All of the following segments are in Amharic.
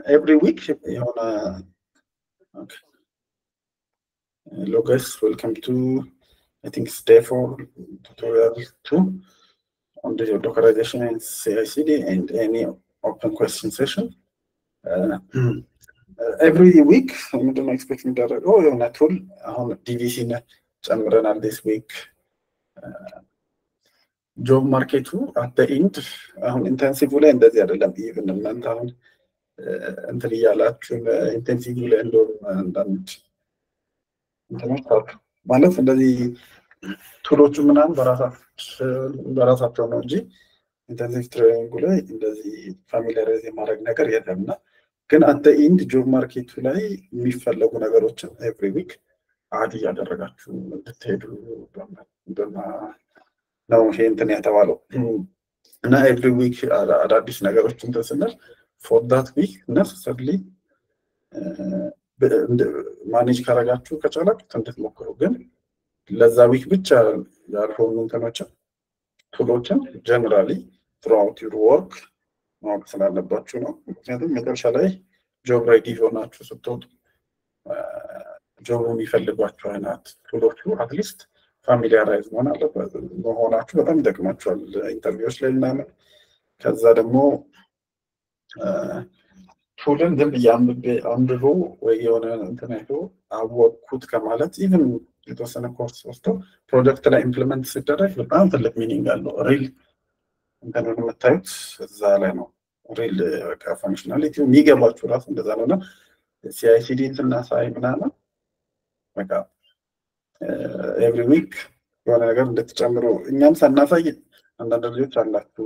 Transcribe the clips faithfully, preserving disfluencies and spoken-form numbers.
every week የሆነ okay. Hello guys, welcome to I think it's day four tutorial two on the Dockerization and C I C D and any open question session. Uh, every week ምንድን ነው ኤክስፔክት የሚደረገው የሆነ ቱል አሁን ዲቪሲን ጨምረናል this week. ጆብ ማርኬቱ አት ዘ ኢንድ አሁን ኢንቴንሲቭ ላይ እንደዚህ አይደለም። ኢቭን እናንተ አሁን እንትን እያላችሁ ኢንቴንሲቭ ላይ እንደውም አንዳንድ እንትኖች አሉ ማለት እንደዚህ ቱሎቹ ምናምን በራሳቸው በራሳቸው ነው እንጂ ኢንቴንሲቭ ትሬኒንግ ላይ እንደዚህ ፋሚሊያራይዝ የማድረግ ነገር የለምና ግን አት ዘ ኢንድ ጆብ ማርኬቱ ላይ የሚፈለጉ ነገሮችን ኤቭሪ ዊክ አድ እያደረጋችሁ እንድትሄዱ በማ ነው ይሄ እንትን የተባለው እና ኤቭሪ ዊክ አዳዲስ ነገሮችን ተሰነር for that week necessarily ማኔጅ ካረጋችሁ ከቻላችሁ እንድትሞክሩ ግን ለዛ ዊክ ብቻ ያልሆኑ እንትኖችን ቱሎችን ጀነራሊ throughout your work ማወቅ ስላለባችሁ ነው። ምክንያቱም መጨረሻ ላይ ጆብ ሬዲ ሆናችሁ ስትወጡ ጆብ የሚፈልጓችሁ አይነት ቱሎቹ አትሊስት ፋሚሊያራይዝ መሆን አለበት መሆናችሁ በጣም ይጠቅማችኋል ኢንተርቪውስ ላይ ምናምን። ከዛ ደግሞ ቱልን ዝም ብዬ አንብቦ ወይ የሆነ እንትን አይቶ አወቅኩት ከማለት ኢቭን የተወሰነ ኮርስ ወስዶ ፕሮጀክት ላይ ኢምፕሊመንት ሲደረግ በጣም ትልቅ ሚኒንግ አለው። ሪል እንትን የምታዩት እዛ ላይ ነው። ሪል በቃ ፋንክሽናሊቲው የሚገባችሁ ራሱ እንደዛ ነውና ሲአይሲዲ ስናሳይ ምናምን በቃ ኤቭሪ ዊክ የሆነ ነገር እንድትጨምሩ እኛም ሳናሳይ አንዳንድ ልጆች አላችሁ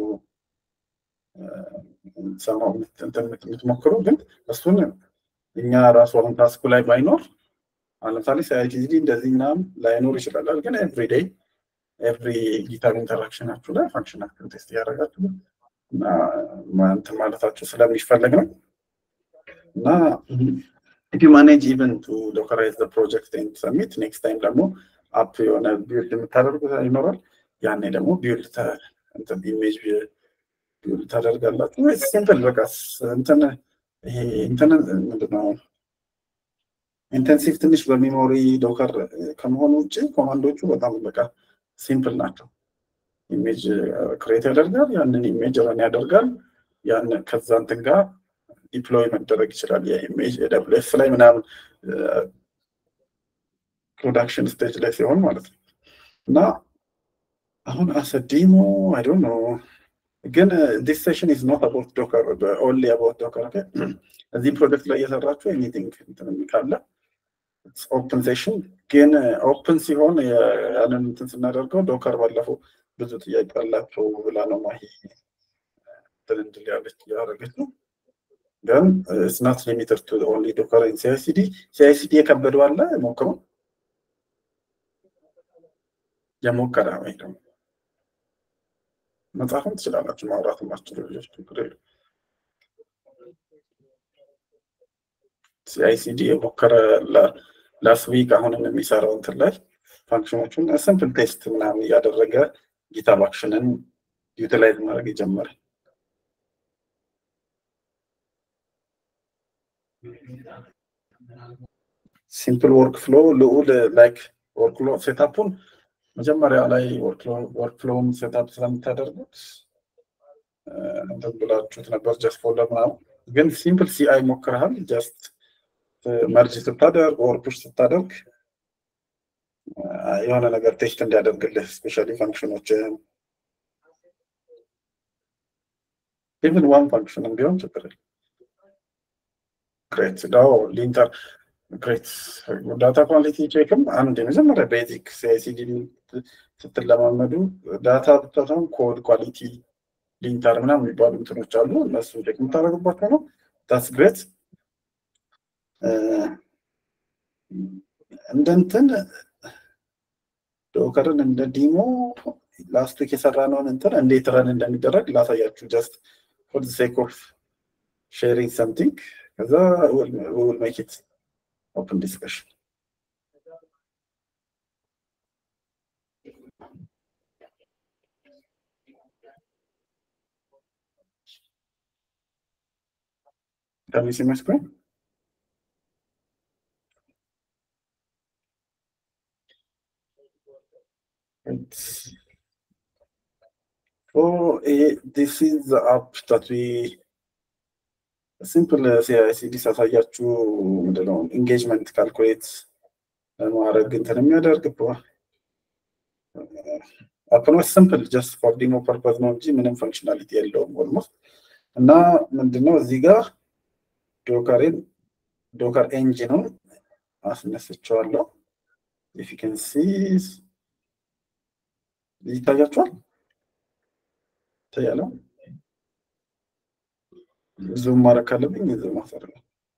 ሰማው የምትሞክሩ ግን እሱን እኛ ራሱ አሁን ታስኩ ላይ ባይኖር ለምሳሌ ሲአይሲዲ እንደዚህ ምናምን ላይኖር ይችላል ግን ኤቭሪ ዴይ ኤቭሪ ጊታር ኢንተራክሽናችሁ ላይ ፋንክሽናችሁን ቴስት ያደርጋችሁ እና ማንተ ማለታችሁ ስለሚፈልግ ነው እና if you manage even to dockerize the project and submit next time ደግሞ አፕ የሆነ ቢልድ የምታደርጉት ይኖራል ያኔ ደግሞ ቢልድ እንትን ኢሜጅ ቢልድ ታደርጋላችሁ ወይ ሲምፕል በቃ እንትን ይሄ እንትን ምንድነው ኢንቴንሲቭ ትንሽ በሜሞሪ ዶከር ከመሆኑ ውጪ ኮማንዶቹ በጣም በቃ ሲምፕል ናቸው። ኢሜጅ ክሬት ያደርጋል ያንን ኢሜጅ ረን ያደርጋል ያን ከዛ እንትን ጋር ዲፕሎይ መደረግ ይችላል የኢሜጅ ኤደብሊውኤስ ላይ ምናምን ፕሮዳክሽን ስቴጅ ላይ ሲሆን ማለት ነው እና አሁን አስ አ ዴሞ አይ ዶንት ኖ ግን this session is not about docker only about docker okay እዚህ ፕሮጀክት ላይ እየሰራችሁ anything እንትን ካለ it's open session ግን ኦፕን ሲሆን ያንን እንትን ስናደርገው ዶከር ባለፈው ብዙ ጥያቄ አላቸው ብላ ነው ማሂ ትንንት ሊያለች ያደረገች ነው ግን it's not limited to only docker and C I C D C I C D የከበደው አለ ሞክሩ የሞከራ ወይ ደግሞ መጻፍም ትችላላችሁ ማውራትም አትችሉ ልጆች ችግር የለም። C I C D የሞከረ ላስት ዊክ አሁንም የሚሰራው እንትን ላይ ፋንክሽኖቹን ሲምፕል ቴስት ምናምን ያደረገ ጊታብ አክሽንን ዩቲላይዝ ማድረግ ይጀምራል። ሲምፕል ወርክፍሎ ልዑል ላይክ ወርክፍሎ ሴትአፑን መጀመሪያ ላይ ወርክፍሎ ወርክፍሎውን ሴትአፕ ስለምታደርጉት እንደብላችሁት ነበር ጀስት ፎልደር ምናምን ግን ሲምፕል ሲአይ ሞክረሃል ጀስት መርጅ ስታደርግ ኦር ፑሽ ስታደርግ የሆነ ነገር ቴስት እንዲያደርግልህ ስፔሻሊ ፋንክሽኖችን ኢቭን ዋን ፋንክሽን ቢሆን ችግር የለም። ግሬት ዳው ሊንተር ግሬት ዳታ ኳሊቲ ቼክም አንድ የመጀመሪያ ቤዚክ C I C D ስትለማመዱ ዳታ ብታታም ኮድ ኳሊቲ ሊንተር ምናምን የሚባሉ እንትኖች አሉ እነሱ ቼክ የምታደርጉባቸው ነው። that's great እንደንትን ዶከርን እንደ ዲሞ ላስት ዊክ የሰራነውን እንትን እንዴት ረን እንደሚደረግ ላሳያችሁ just for the sake of sharing something ከዛ we will make it open discussion. Can you see my screen? It's, oh, eh, this is the app that we simple C I C D ሳሳያችሁ ምንድነው engagement calculate ለማድረግ እንትን የሚያደርግ አፕ ነው simple just for demo purpose ነው እንጂ ምንም functionality የለውም almost እና ምንድነው እዚህ ጋር ዶከርን ዶከር ኤንጂኑን አስነስቼዋለሁ if you can see ይታያችኋል ታያለው ዙም ማድረግ ካለብኝ ዙም ማድረግ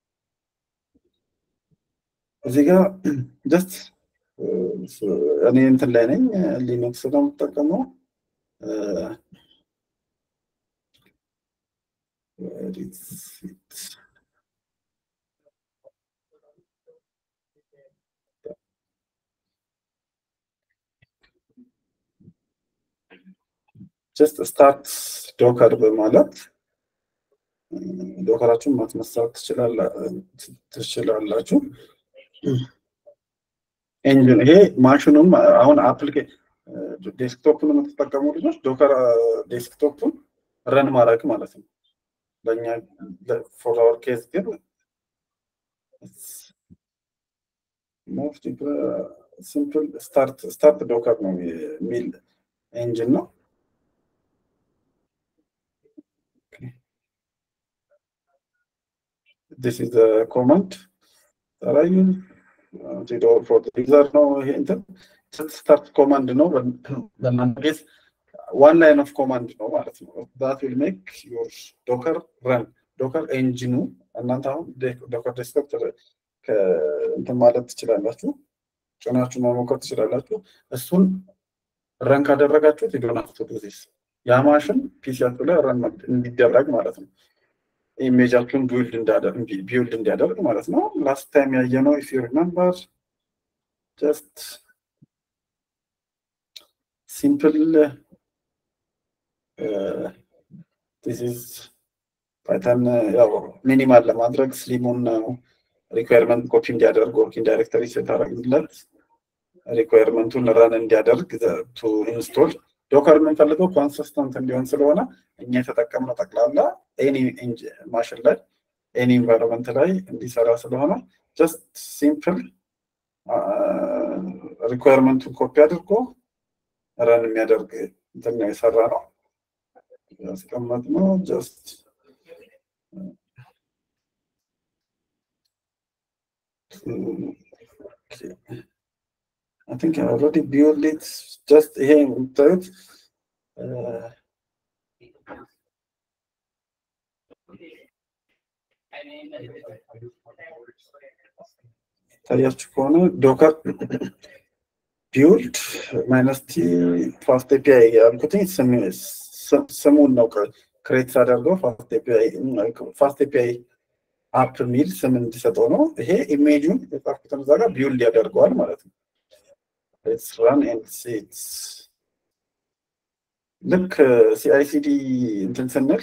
እዚህ ጋር just እኔ እንትን ላይ ነኝ ሊነክስ ነው የምጠቀመው just start docker በማለት ዶከራችሁን ማስመሰል ትችላላችሁ ኤንጂን ይሄ ማሽኑን አሁን አፕሊኬሽን ዴስክቶፕን የምትጠቀሙ ልጆች ዶከር ዴስክቶፕን ረን ማድረግ ማለት ነው ለኛ for our case ግን most simple start start docker ነው የሚል ኤንጂን ነው this is the command that I use to do for the user no hint start command no the is one line of command no that will make your docker run docker engine እናንተ አሁን docker desktop እንትን ማለት ትችላላችሁ ጭናችሁ መሞከር ትችላላችሁ እሱን ረን ካደረጋችሁት ይዶናችሁ this ያ ማሽን ፒሲያችሁ ላይ ረን እንዲደረግ ማለት ነው ኢሜጃችሁን ቢልድ እንዳደርግ ቢልድ እንዲያደርግ ማለት ነው last time ያየነው if you remember just simple uh, this is python ያው ሚኒማል ለማድረግ ስሊሙን requirement ኮፒ እንዲያደርግ working directory set አደረግለት requirementውን run እንዲያደርግ to install ዶከር የምንፈልገው ኮንሲስተንት እንዲሆን ስለሆነ እኛ የተጠቀምነው ጠቅላላ any ማሽን ላይ any environment ላይ እንዲሰራ ስለሆነ just simple requirementውን ኮፒ አድርጎ run የሚያደርግ እንትን ነው የሰራ ነው ያስቀመጥነው just okay. I think I already built it just here without uh, ታያችሁ ከሆነ docker build minus t fast api ያልኩትኝ ስሙን ነው ክሬት አደረገው fast api fast api አፕ ሚል ስም እንዲሰጠው ነው ይሄ ኢሜጁን የጻፍኩትን ዛጋ ቢልድ ያደርገዋል ማለት ነው let's run and see it's look uh, cicd እንትን ስንል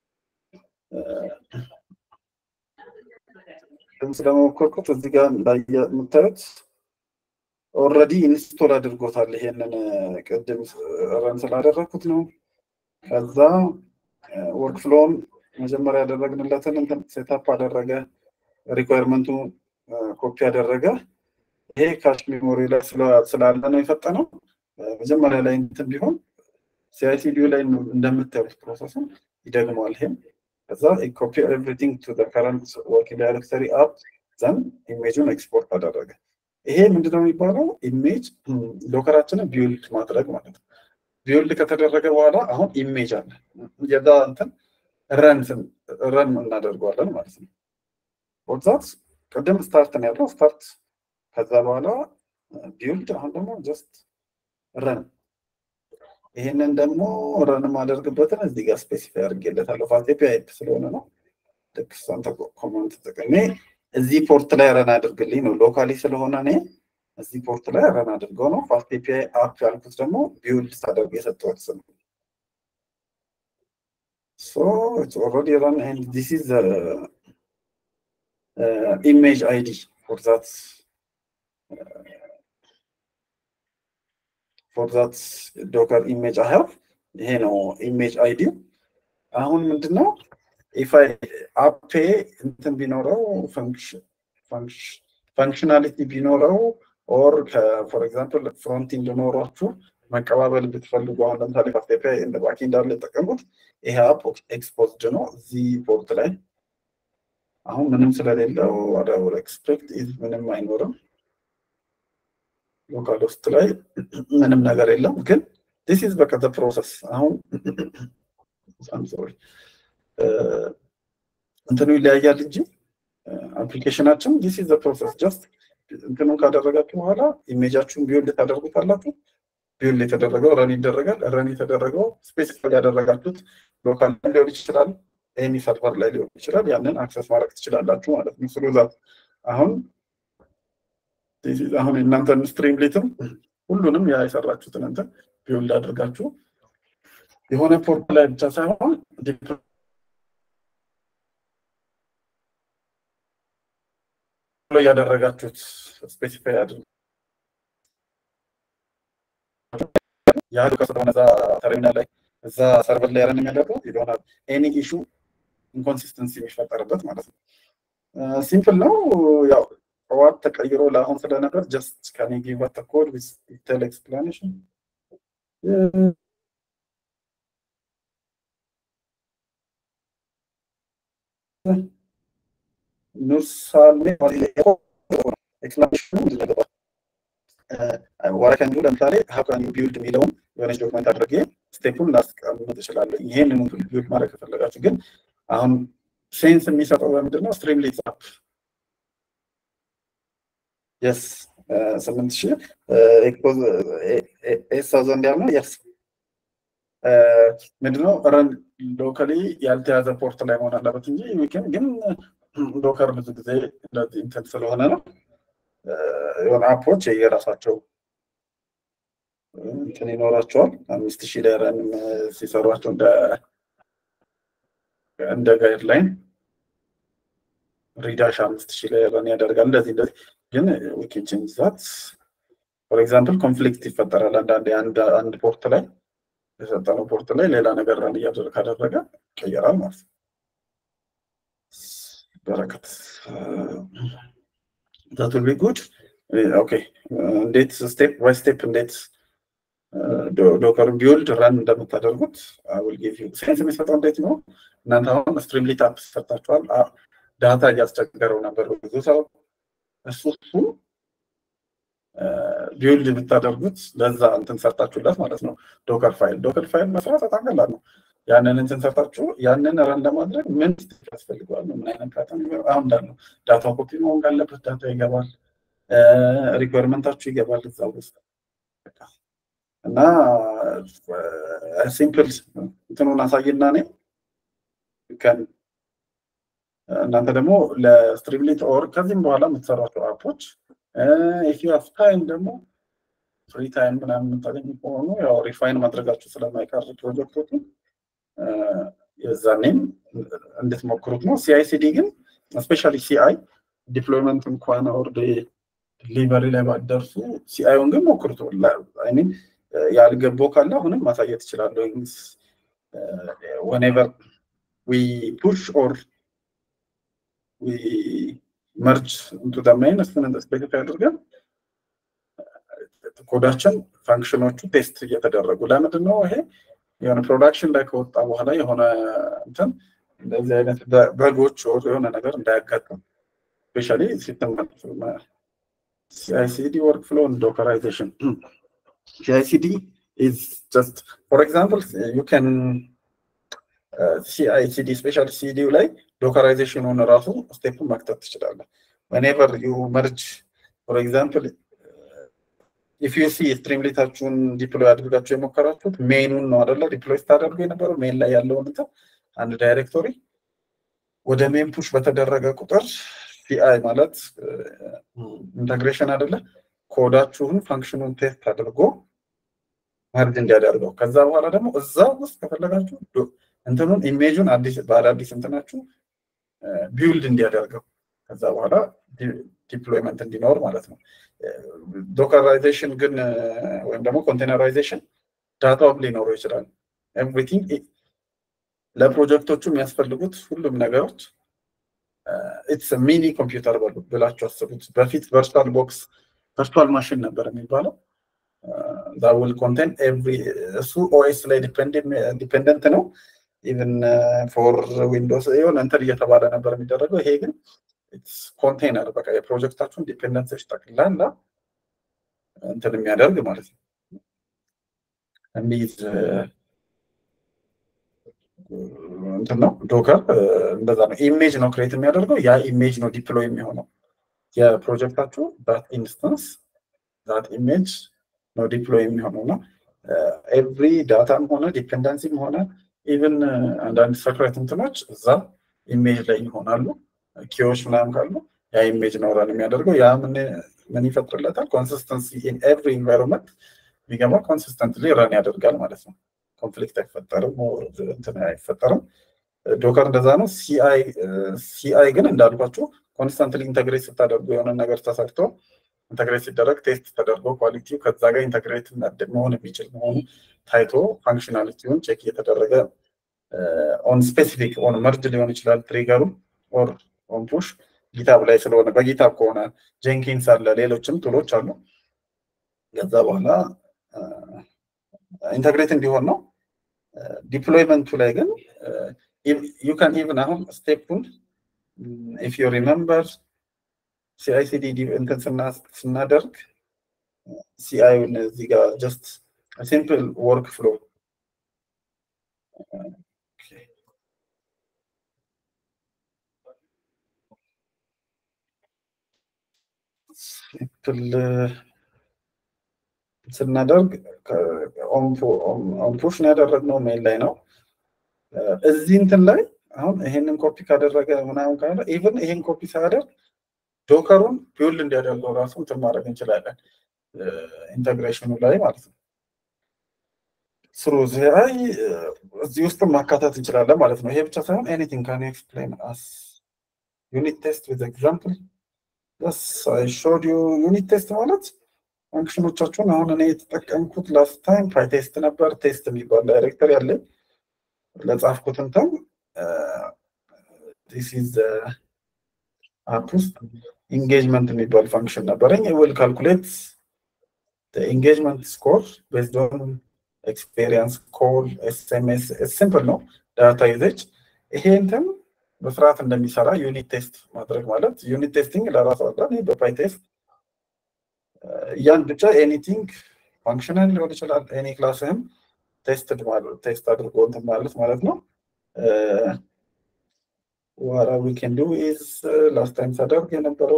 ስለሞከርኩት እዚህ ጋር እንዳያምታዩት ኦሬዲ ኢንስቶል አድርጎታል ይሄንን ቀደም ረን ስላደረኩት ነው ከዛ ወርክ ፍሎውን መጀመሪያ ያደረግንለትን እንትን ሴትአፕ አደረገ ሪኳየርመንቱ ኮፒ አደረገ ይሄ ካሽ ሜሞሪ ላይ ስላለ ነው የፈጠነው መጀመሪያ ላይ እንትን ቢሆን ሲአይሲዲ ላይ እንደምታዩት ፕሮሰሱን ይደግመዋል ይሄን ከዛ ኮፒ ኤቭሪቲንግ ቱ ዘ ከረንት ወርኪንግ ዳይሬክተሪ አፕ ዘን ኢሜጁን ኤክስፖርት አደረገ ይሄ ምንድነው የሚባለው ኢሜጅ ዶከራችንን ቢልድ ማድረግ ማለት ነው ቢልድ ከተደረገ በኋላ አሁን ኢሜጅ አለ የዛ እንትን ረን ረን እናደርገዋለን ማለት ነው ወዛት ቀደም ስታርት ነው ያለው ስታርት ከዛ በኋላ ቢልድ አሁን ደግሞ ጀስት ረን ይሄንን ደግሞ ረን ማደርግበትን እዚህ ጋር ስፔሲፋይ አድርጌለታለሁ ፋስት ኤፒአይ ስለሆነ ነው ተክስታንተ ኮማንድ ተጠቅሜ እዚህ ፖርት ላይ ረን አድርግልኝ ነው ሎካሊ ስለሆነ ነው እዚህ ፖርት ላይ ረን አድርገው ነው ፋስት ኤፒአይ አፕ ያልኩት ደግሞ ቢልድ ሳደርግ የሰጠሁት ስም so it's already run and this is the uh, image I D for that uh, for that Docker image I have. You know, image I D. አሁን ምንድነው if I app እንትን ቢኖረው function function functionality ቢኖረው or for example front end ኖሯችሁ መቀባበል ብትፈልጉ አሁን ለምሳሌ ፋስቴፕ እንደ ባክ ኤንድ አለ ተጠቀሙት ይሄ አፕ ኤክስፖዝድ ነው እዚህ ፖርት ላይ አሁን ምንም ስለሌለው ወደ ወደ ኤክስፔክት ኢዝ ምንም አይኖርም ሎካል ሆስት ላይ ምንም ነገር የለም ግን this is በቃ the process አሁን I'm sorry እንትኑ ይለያያል እንጂ አፕሊኬሽናችን this is the process just እንትኑ ካደረጋችሁ በኋላ ኢሜጃችሁን ቢውልድ ታደርጉታላችሁ ቢውልድ የተደረገው ረን ይደረጋል ረን የተደረገው ስፔሲፊክ ያደረጋችሁት ሎካል ሊሆን ይችላል ኤኒ ሰርቨር ላይ ሊሆን ይችላል ያንን አክሰስ ማድረግ ትችላላችሁ ማለት ነው ስለዚህ አሁን this is አሁን እናንተ ስትሪምሌትም ሁሉንም ያ የሰራችሁትን እንትን ቢውልድ አድርጋችሁ የሆነ ፖርት ላይ ብቻ ሳይሆን ዲፕሎይ ያደረጋችሁት ስፔሲፋይ አድርጉ ያሉ ከሰጠነዛ ተርሚናል ላይ እዛ ሰርቨር ላይ ረን የሚያደርገው ይሆናል ኤኒ ኢሹ ኢንኮንሲስተንሲ የሚፈጠርበት ማለት ነው ሲምፕል ነው ያው what ተቀይሮ ለአሁን ስለነበር just can you give us the code with detailed explanation ኑሳሌ explanation what I can do ለምሳሌ how can you build የሚለውን የሆነች ዶክመንት አድርጌ ስቴፑን ላስቀምጥ እችላለሁ ይሄንን ቢልድ ማድረግ ከፈለጋችሁ ግን አሁን ሴንስ የሚሰጠው ምንድነው ስትሪምሌት አፕ yes seven thousand ኤክስፖዝ eight thousand ያለው yes ምንድነው ረን ሎካሊ ያልተያዘ ፖርት ላይ መሆን አለበት እንጂ ዊከን ግን ዶከር ብዙ ጊዜ እንደዚህ እንትን ስለሆነ ነው የሆነ አፖች የራሳቸው እንትን ይኖራቸዋል አምስት ሺህ ላይ ረን ሲሰሯቸው እንደ እንደ ጋይድላይን ሪዳሽ አምስት ሺህ ላይ ረን ያደርጋል እንደዚህ እንደዚህ ግን we can change that for example conflict ይፈጠራል አንድ አንድ አንድ ፖርት ላይ የሰጠነው ፖርት ላይ ሌላ ነገር ረን ያደርግ ካደረገ ይቀየራል ማለት ነው በረከት that will be good okay እንዴት ስቴፕ ባይ ስቴፕ እንዴት ዶከር ቢልድ ረን እንደምታደርጉት I will give you ሴንስ የሚሰጠው እንዴት ነው እናንተ አሁን ስትሪምሌት አፕ ሰርታችኋል ዳታ ያስቸገረው ነበር ብዙ ሰው እሱ ቢልድ ብታደርጉት ለዛ እንትን ሰርታችሁለት ማለት ነው ዶከር ፋይል ዶከር ፋይል መስራት በጣም ቀላል ነው ያንን እንትን ሰርታችሁ ያንን ረን ለማድረግ ምን ያስፈልጋል ምን አይነት ፓተርን ይገባል አሁን እንዳለው ዳታ ኮፒ መሆን ካለበት ዳታ ይገባል ሪኳየርመንታችሁ ይገባል እዛው ውስጥ እና ሲምፕል እንትኑን አሳይና ነው ከን እናንተ ደግሞ ለስትሪምሌት ኦር ከዚህም በኋላ የምትሰሯቸው አፖች if you have time ደግሞ ፍሪ ታይም ምናምን የምታገኙ ከሆኑ ያው ሪፋይን ማድረጋችሁ ስለማይቀር ፕሮጀክቶቹ የዛኔም እንድትሞክሩት ነው ሲአይሲዲ ግን ስፔሻሊ ሲአይ ዲፕሎይመንት እንኳን ኦር ዲሊቨሪ ላይ ባደርሱ ሲአይውን ግን ሞክሩት አይ ሚን ያልገባው ካለ አሁንም ማሳየት ይችላል whenever we push or we merge into the main እሱን ስፔሲፋይ አድርገን ኮዳችን ፋንክሽኖቹ ቴስት እየተደረጉ ለምንድን ነው ይሄ የሆነ ፕሮዳክሽን ላይ ከወጣ በኋላ የሆነ እንትን እንደዚህ አይነት በጎች or የሆነ ነገር እንዳያጋጥም ስፔሻሊ ሲስተም C I C D workflow and dockerization C I C D is just for example you can uh, C I C D special C D ላይ dockerization on ራሱ ስቴፕ ማክተት ትችላለህ whenever you merge for example if you see streamletaችሁን ዲፕሎይ አድርጋችሁ የሞከራችሁት ሜኑን ነው አይደል ዲፕሎይ ታደርጉ የነበረው ሜን ላይ ያለው እንትን አንድ ዳይሬክቶሪ ወደ ሜን ፑሽ በተደረገ ቁጥር ሲአይ ማለት ኢንተግሬሽን አይደለ ኮዳችሁን ፋንክሽኑን ቴስት አድርጎ ማርጅ እንዲያደርገው ከዛ በኋላ ደግሞ እዛው ውስጥ ከፈለጋችሁ እንትኑን ኢሜጁን አዲስ ባለ አዲስ እንትናችሁ ቢልድ እንዲያደርገው ከዛ በኋላ ዲፕሎይመንት እንዲኖር ማለት ነው። ዶከራይዜሽን ግን ወይም ደግሞ ኮንቴነራይዜሽን ዳታውም ሊኖረው ይችላል። ኤቭሪቲንግ ለፕሮጀክቶቹ የሚያስፈልጉት ሁሉም ነገሮች ኢትስ ሚኒ ኮምፒውተር ብላችሁ አስቡት። በፊት ቨርቹዋል ቦክስ ቨርቹዋል ማሽን ነበር የሚባለው። that will contain every እሱ ኦኤስ ላይ ዲፔንደንት ነው። ኢቭን ፎር ዊንዶውስ ይሆን እንትን እየተባለ ነበር የሚደረገው። ይሄ ግን ኢትስ ኮንቴነር በቃ የፕሮጀክታችሁን ዲፔንደንሶች ጠቅላላ እንትን የሚያደርግ ማለት ነው። እንዲህ እንትን ነው ዶከር እንደዛ ነው። ኢሜጅ ነው ክሬት የሚያደርገው። ያ ኢሜጅ ነው ዲፕሎይ የሚሆነው የፕሮጀክታችሁ ዳት ኢንስታንስ ዳት ኢሜጅ ነው ዲፕሎይ የሚሆነው ነው። ኤቭሪ ዳታም ሆነ ዲፔንደንሲም ሆነ ኢቭን አንዳንድ ሰክሬት እንትኖች እዛ ኢሜጅ ላይ ይሆናሉ። ኪዎች ምናምን ካሉ ያ ኢሜጅ ነው ረን የሚያደርገው። ያ ምን ምን ይፈጥርለታል? ኮንሲስተንሲ ኢን ኤቭሪ ኢንቫይሮንመንት ቢገባ ኮንሲስተንትሊ ረን ያደርጋል ማለት ነው። ኮንፍሊክት አይፈጠርም፣ እንትን አይፈጠርም። ዶከር እንደዛ ነው። ሲአይ ሲአይ ግን እንዳልኳችሁ ኮንስታንትሊ ኢንተግሬት ስታደርጉ የሆነ ነገር ተሰርቶ ኢንተግሬት ሲደረግ ቴስት ተደርጎ ኳሊቲው ከዛ ጋር ኢንተግሬት መሆን የሚችል መሆኑ ታይቶ ፋንክሽናሊቲውን ቼክ እየተደረገ ኦን ስፔሲፊክ ኦን መርጅ ሊሆን ይችላል ትሪገሩ ኦር ኦን ፑሽ ጊታብ ላይ ስለሆነ በጊታብ ከሆነ ጀንኪንስ አለ፣ ሌሎችም ቱሎች አሉ። ከዛ በኋላ ኢንተግሬት እንዲሆን ነው። ዲፕሎይመንቱ ላይ ግን ዩ ካን ኢቭን አሁን ስቴፑን ኢፍ ዩ ሪመምበር ሲአይሲዲ እንትን ስናደርግ ሲአይን እዚህ ጋር ጀስት ሲምፕል ወርክ ፍሎ ሲምፕል ስናደርግ ኦን ፑሽ ነው ያደረግነው፣ ሜል ላይ ነው። እዚህ እንትን ላይ አሁን ይሄንን ኮፒ ካደረገ ምናምን ካለ ኢቭን ይሄን ኮፒ ሳያደርግ ዶከሩን ቢውልድ እንዲያደርገው ራሱ እንትን ማድረግ እንችላለን ኢንተግሬሽኑ ላይ ማለት ነው። ስሩ ላይ እዚህ ውስጥ ማካተት እንችላለን ማለት ነው። ይሄ ብቻ ሳይሆን ኤኒቲንግ ካን ኤክስፕሌን አስ ዩኒት ቴስት ዊዝ ኤግዛምፕል yes I showed you ዩኒት ቴስት ማለት ፋንክሽኖቻችሁን አሁን እኔ የተጠቀምኩት ላስት ታይም ፓይቴስት ነበር። ቴስት የሚባል ዳይሬክተሪ ያለኝ ለጻፍኩት እንትን this is the app ውስጥ engagement የሚባል ፋንክሽን ነበረኝ። it will calculate the engagement score based on experience call ኤስኤምኤስ ሲምፕል ነው ዳታ ዩዜጅ። ይሄ እንትን በስርዓት እንደሚሰራ ዩኒት ቴስት ማድረግ ማለት ዩኒት ቴስቲንግ ለራሱ አለ በፓይቴስት ያን ብቻ ኤኒቲንግ ፋንክሽናል ሊሆን ይችላል። ኤኒ ክላስህም ቴስት ማለት ቴስት አድርጎ እንትን ማለት ማለት ነው። what we can do is last time ሳደርግ የነበረው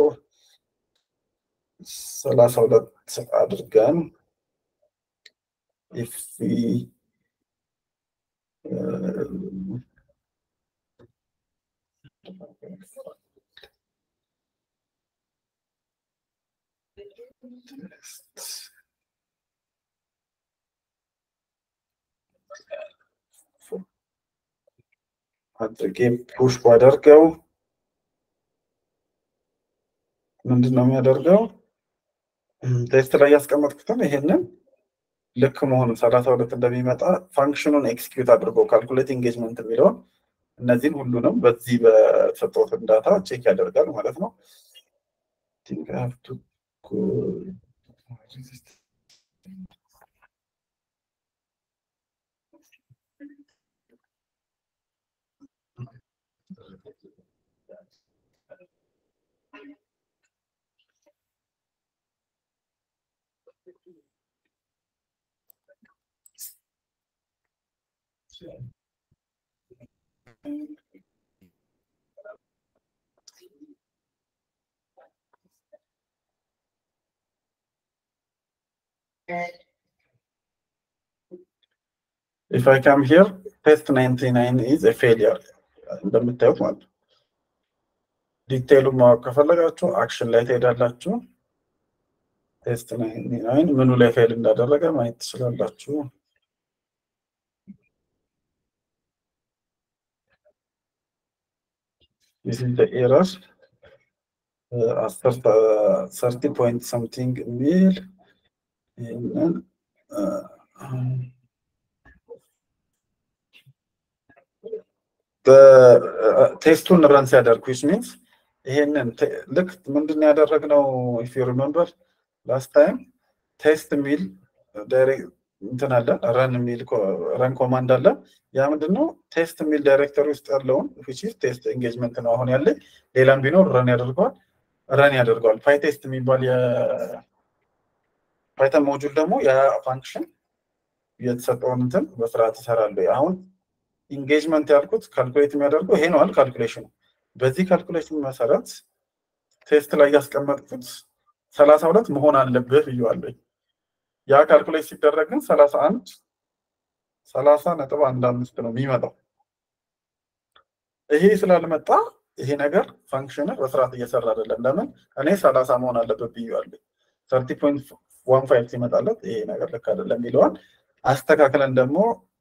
ሰላሳ ሁለት አድርገን if we አድርጌ ፑሽ ባደርገው ምንድነው የሚያደርገው? ቴስት ላይ ያስቀመጥኩትን ይሄንን ልክ መሆኑ ሰላሳ ሁለት እንደሚመጣ ፋንክሽኑን ኤክስኪዩት አድርጎ ካልኩሌት ኢንጌጅመንት የሚለውን እነዚህን ሁሉንም በዚህ በሰጠሁት ዳታ ቼክ ያደርጋል ማለት ነው። think I have to go if I come here test ninety-nine is a failure እንደምታዩት ማለት ነው። ዲቴይሉ ማወቅ ከፈለጋችሁ አክሽን ላይ ትሄዳላችሁ። ቴስት ninety-nine ምኑ ላይ ፌል እንዳደረገ ማየት ትችላላችሁ። this is the error አስር ሰርቲ ፖይንት ሰምቲንግ የሚል ይህንን ቴስቱን ረን ሲያደርግ ዊች ሚንስ ይሄንን ልክ ምንድን ያደረግነው ኢፍ ዩ ሪመምበር ላስት ታይም ቴስት የሚል እንትን አለ ረን የሚል ረን ኮማንድ አለ። ያ ምንድነው ቴስት የሚል ዳይሬክተሪ ውስጥ ያለውን which is ቴስት ኤንጌጅመንት ነው አሁን ያለ ሌላም ቢኖር ረን ያደርገዋል ረን ያደርገዋል። ፓይቴስት የሚባል የፓይተን ሞጁል ደግሞ ያ ፋንክሽን የተሰጠውን እንትን በስርዓት ይሰራል። አሁን ኢንጌጅመንት ያልኩት ካልኩሌት የሚያደርገው ይሄ ነው አይደል ካልኩሌሽኑ። በዚህ ካልኩሌሽን መሰረት ቴስት ላይ ያስቀመጥኩት ሰላሳ ሁለት መሆን አለበት ብዬዋለሁ። ያ ካልኩሌት ሲደረግ ግን ሰላሳ አንድ ሰላሳ ነጥብ አንድ አምስት ነው የሚመጣው። ይሄ ስላልመጣ ይሄ ነገር ፋንክሽን በስርዓት እየሰራ አይደለም። ለምን እኔ ሰላሳ መሆን አለበት ብዬዋለሁ። ሰርቲ ፖይንት ዋን ፋይቭ ሲመጣለት ይሄ ነገር ልክ አይደለም የሚለውን አስተካክለን ደግሞ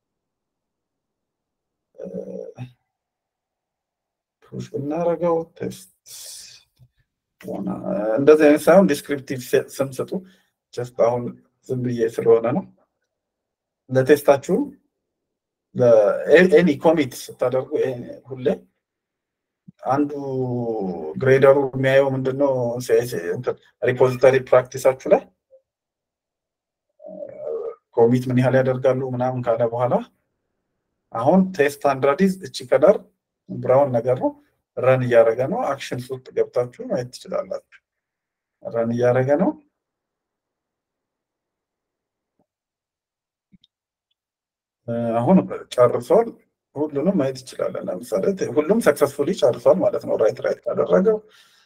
ፑሽ እናረጋው ቴስት ሆነ እንደዚህ አይነት ሳይሆን ዲስክሪፕቲቭ ስም ስጡ። ጀስት አሁን ዝም ብዬ ስለሆነ ነው። ለቴስታችሁ ለኤኒ ኮሚት ስታደርጉ ሁሌ አንዱ ግሬደሩ የሚያየው ምንድነው ሪፖዚተሪ ፕራክቲሳችሁ ላይ ኮሚት ምን ያህል ያደርጋሉ ምናምን ካለ በኋላ አሁን ቴስት አንድራዲዝ እቺ ከለር ብራውን ነገር ነው ረን እያደረገ ነው። አክሽን ውስጥ ገብታችሁ ማየት ትችላላችሁ። ረን እያደረገ ነው። አሁን ጨርሷል። ሁሉንም ማየት ይችላል። ለምሳሌ ሁሉም ሰክሰስፉሊ ጨርሷል ማለት ነው። ራይት ራይት ካደረገው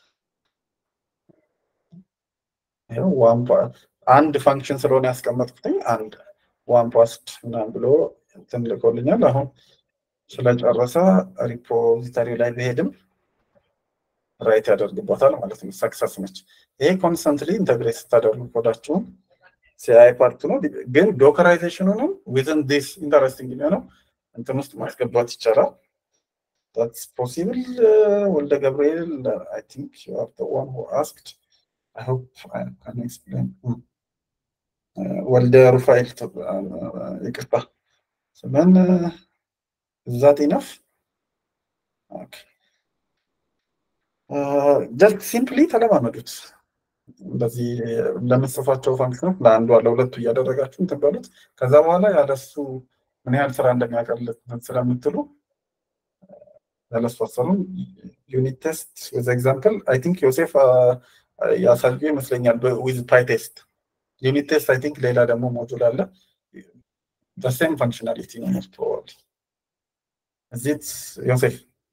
ይሄው ዋን አንድ ፋንክሽን ስለሆነ ያስቀመጥኩትኝ አንድ ዋን ፓስድ ምናምን ብሎ እንትን ልኮልኛል። አሁን ስለጨረሰ ሪፖዚተሪ ላይ በሄድም ራይት ያደርግበታል ማለት ነው። ሰክሰስ ነች። ይሄ ኮንስተንትሊ ኢንተግሬት ስታደርጉ ኮዳችሁን ሲአይ ፓርት ነው። ግን ዶከራይዜሽኑንም within this interesting ነው እንትን ውስጥ ማስገባት ይቻላል። that's possible. ወልደ ገብርኤል I think you are the one who asked. I hope I can explain. ወልደ ሩፋኤል ይቅርታ ስምን is that enough? Okay. just simply ተለማመዱት። እንደዚህ ለምትጽፏቸው ፋንክሽኖች ለአንዱ አለ ሁለቱ እያደረጋችሁ እንትን በሉት። ከዛ በኋላ ያለሱ ምን ያህል ስራ እንደሚያቀልጥ ስለምትሉ ያለሱ አሰሩን ዩኒት ቴስት with example I think ዮሴፍ ያሳዩ ይመስለኛል with pytest ዩኒት ቴስት I think ሌላ ደግሞ ሞጁል አለ the same functionality ነው most probably is it ዮሴፍ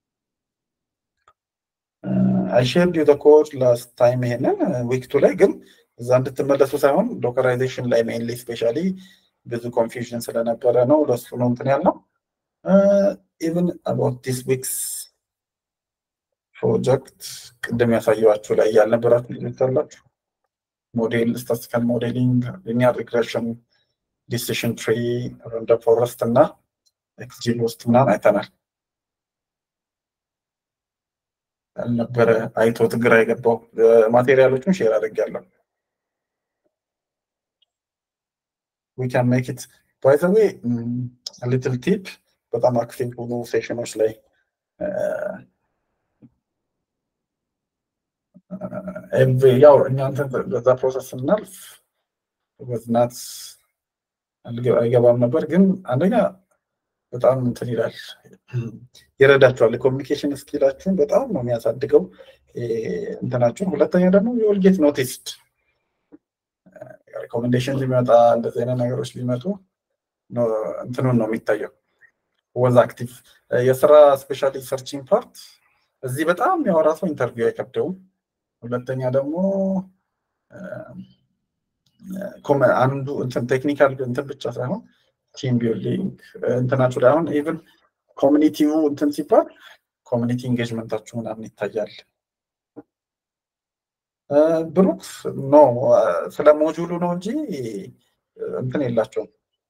I shared you the code last time ይሄንን week two ላይ ግን እዛ እንድትመለሱ ሳይሆን ዶከራይዜሽን ላይ mainly especially ብዙ confusion ስለነበረ ነው ለሱ ነው እንትን ያለው even about this week's project ቅድም ያሳየኋችሁ ላይ ያልነበራችሁ ልትላችሁ ሞዴል statistical modeling linear regression decision tree random forest እና XGBoost ምናምን አይተናል። አልነበረ አይቶት ግራ የገባው ማቴሪያሎችን ሼር አድርጌያለሁ። we can make it by the way a little tip በጣም አክቲቭ ሆኖ ሴሽኖች ላይ every ያው እናንተ በዛ ፕሮሰስ እናልፍ ወዝናት አይገባም ነበር ግን አንደኛ በጣም እንትን ይላል ይረዳችኋል። ኮሚኒኬሽን ስኪላችሁን በጣም ነው የሚያሳድገው እንትናችሁን። ሁለተኛ ደግሞ you will get noticed ሪኮሜንዴሽን ሊመጣ እንደዚህ አይነት ነገሮች ሊመጡ ነው እንትኑን ነው የሚታየው was active የስራ ስፔሻሊ ሰርቺንግ ፓርት እዚህ በጣም ያወራ ሰው ኢንተርቪው አይከብደውም። ሁለተኛ ደግሞ ኮመ አንዱ እንትን ቴክኒካል እንትን ብቻ ሳይሆን ቲም ቢልዲንግ እንትናችሁ ላይ አሁን ኢቭን ኮሚኒቲው እንትን ሲባል ኮሚኒቲ ኢንጌጅመንታችሁ ምናምን ይታያል። ብሩክ ኖ ስለ ሞጁሉ ነው እንጂ እንትን የላቸውም።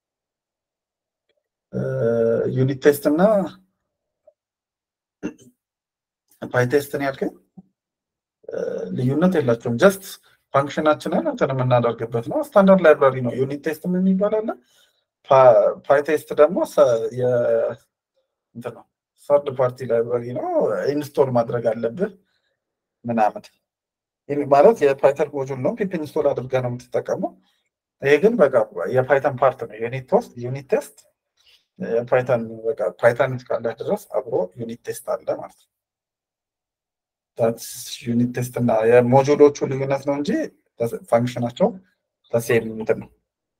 ዩኒት ቴስት እና ፓይቴስት ነው ያልከኝ ልዩነት የላቸውም። ጀስት ፋንክሽናችንን እንትን የምናደርግበት ነው። ስታንዳርድ ላይብራሪ ነው። ዩኒት ቴስት ምን ይባላል? ፓይ ቴስት ደግሞ እንትን ነው ሰርድ ፓርቲ ላይብራሪ ነው። ኢንስቶል ማድረግ አለብህ ምናምን ማለት የፓይተን ሞጁል ነው። ፒፕ ኢንስቶል አድርገህ ነው የምትጠቀመው። ይሄ ግን በቃ የፓይተን ፓርት ነው። ዩኒት ቴስት ዩኒት ቴስት የፓይተን በቃ ፓይተን እስካለ ድረስ አብሮ ዩኒት ቴስት አለ ማለት ነው። ታትስ ዩኒት ቴስት እና የሞጁሎቹ ልዩነት ነው እንጂ ፋንክሽናቸው ተሴም እንትን ነው።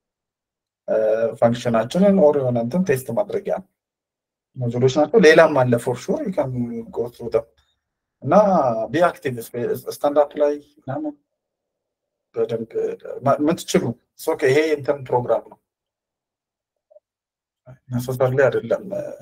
ፋንክሽናችንን ኦር የሆነ እንትን ቴስት ማድረጊያ ሞጁሎች ናቸው። ሌላም አለ ፎር ሹር ዩ ካን ጎ ትሩ ደም እና ቢ አክቲቭ ስታንድ አፕ ላይ ምናምን በደንብ የምትችሉ ኦኬ። ይሄ እንትን ፕሮግራም ነው ነሰሰርሊ አይደለም።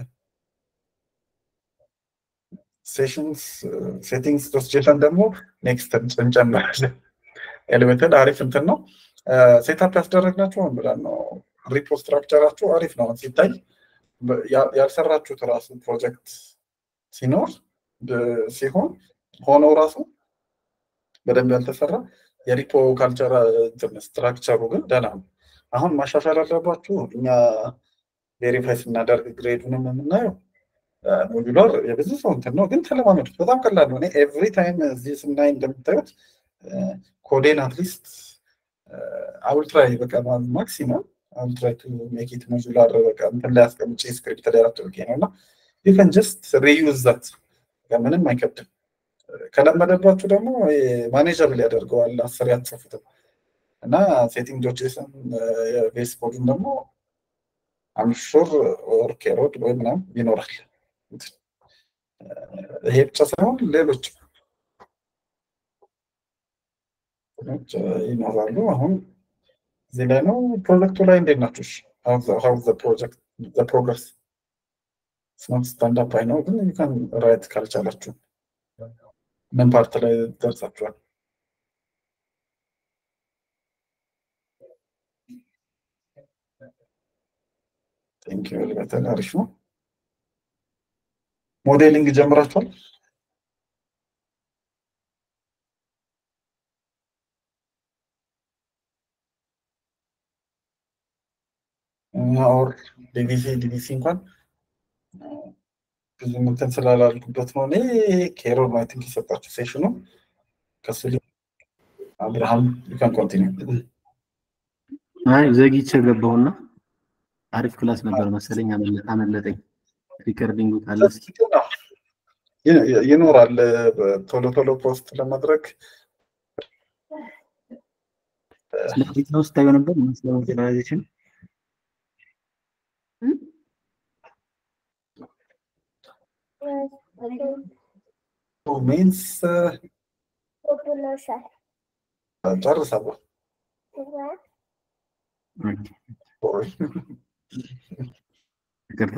ሴሽንስ ሴቲንግስ ዶስጄሽን ደግሞ ኔክስት እንጨምራለን። ኤሌሜንተል አሪፍ እንትን ነው። ሴታፕ ያስደረግናቸው ብለን ነው። ሪፖ ስትራክቸራችሁ አሪፍ ነው ሲታይ። ያልሰራችሁት ራሱ ፕሮጀክት ሲኖር ሲሆን ሆኖ ራሱ በደንብ ያልተሰራ የሪፖ ካልቸር ስትራክቸሩ ግን ደህና ነው። አሁን ማሻሻል አለባችሁ። እኛ ቬሪፋይ ስናደርግ ግሬዱንም የምናየው ሞጁላር የብዙ ሰው እንትን ነው፣ ግን ተለማመዱት። በጣም ቀላል ነው። ኤቭሪ ታይም እዚህ ስናይ እንደምታዩት ኮዴን አትሊስት አውል ትራይ በቃ ማክሲመም አውል ትራይ ቱ ሜክ ኢት ሞጁላር በቃ እንትን ላይ አስቀምጬ ስክሪፕት ላይ አድርጌ ነው እና ዩ ካን ጀስት ሪዩዝ ዛት ምንም አይከብድም። ከለመደባችሁ ደግሞ ማኔጀብል ያደርገዋል። አስር ያጽፉትም እና ሴቲንግ ዶቼስን የቤስ ኮዱን ደግሞ አምሹር ኦር ኬሮድ ወይ ምናምን ይኖራል። ይሄ ብቻ ሳይሆን ሌሎች ይኖራሉ። አሁን እዚህ ላይ ነው ፕሮጀክቱ ላይ እንዴት ናችሁ? how the project the progress it's not stand up I know ግን you can write ካልቻላችሁ ምን ፓርት ላይ ደርሳችኋል? ቴንክ ዩ በጣም አሪፍ ነው። ሞዴሊንግ ጀምራችኋል? ኦር ዲቪሲ ዲቪሲ እንኳን ብዙ እንትን ስላላልኩበት ነው። እኔ ኬሮን አይ ቲንክ የሰጣችሁ ሴሽኑ ከሱ አብርሃም you can continue። አይ ዘግይቼ ገባሁና አሪፍ ክላስ ነበር መሰለኝ አመለጠኝ። ሪከርዲንጉ ካለስ ይኖራል ቶሎ ቶሎ ፖስት ለማድረግ ስለዚህ ነው ስታዩ ነበር መስለው ጀነራሊዜሽን means population ጨርሳለሁ። ይቅርታ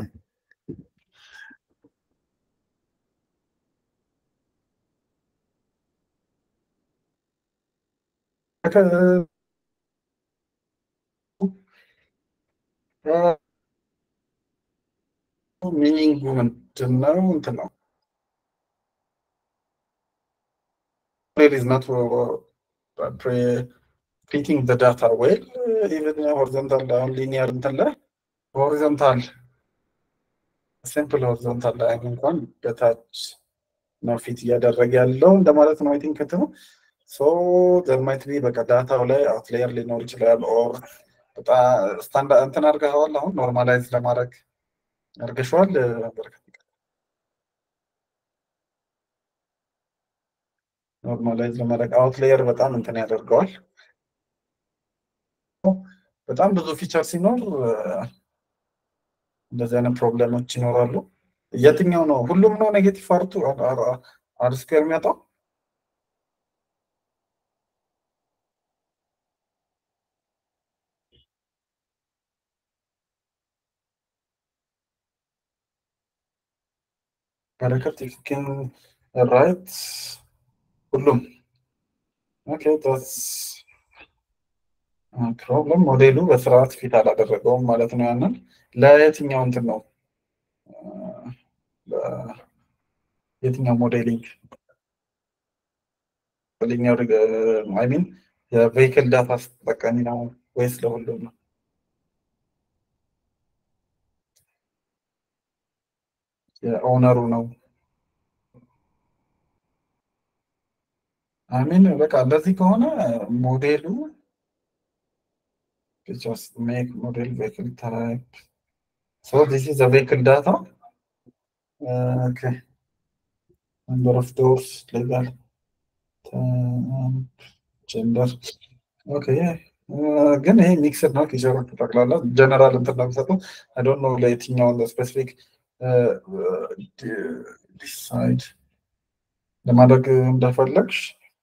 ሚኒንግ ምንድን ነው? እንትን ነው is not fitting the data well, even horizontal and linear እንትን ላይ horizontal simple horizontal ላይ እንኳን በታች ነው ፊት እያደረገ ያለው እንደማለት ነው። አይ ቲንክ እንትኑ so there might be በቃ ዳታው ላይ አውትላየር ሊኖር ይችላል ኦር በጣም ስታንዳርድ እንትን አድርገዋል። አሁን ኖርማላይዝ ለማድረግ አድርገሽዋል ነበር። ኖርማላይዝ ለማድረግ አውትላየር በጣም እንትን ያደርገዋል። በጣም ብዙ ፊቸር ሲኖር እንደዚህ አይነት ፕሮብሌሞች ይኖራሉ። የትኛው ነው ሁሉም ነው ኔጌቲቭ አርቱ አር ስኩዌር የሚያጣው? በረከት you can write ሁሉም ኦኬ that's ፕሮብለም ሞዴሉ በስርዓት ፊት አላደረገውም ማለት ነው። ያንን ለየትኛው እንትን ነው የትኛው ሞዴሊንግ linear uh, I mean the vehicle data ተጠቃሚ ነው ወይስ ለሁሉም ነው? የኦነሩ ነው? I mean በቃ እንደዚህ ከሆነ ሞዴሉ just make model vehicle type. So this is the vehicle data. Uh, okay. Number of doors, legal, um, gender. Okay. ግን ይሄ ሚክስድ ነው ከጀነራል ተጠቅላላ ጀነራል እንትን ነው የሚሰጠው I don't know ለየትኛው the specific ዲሳይድ ለማድረግ እንደፈለግሽ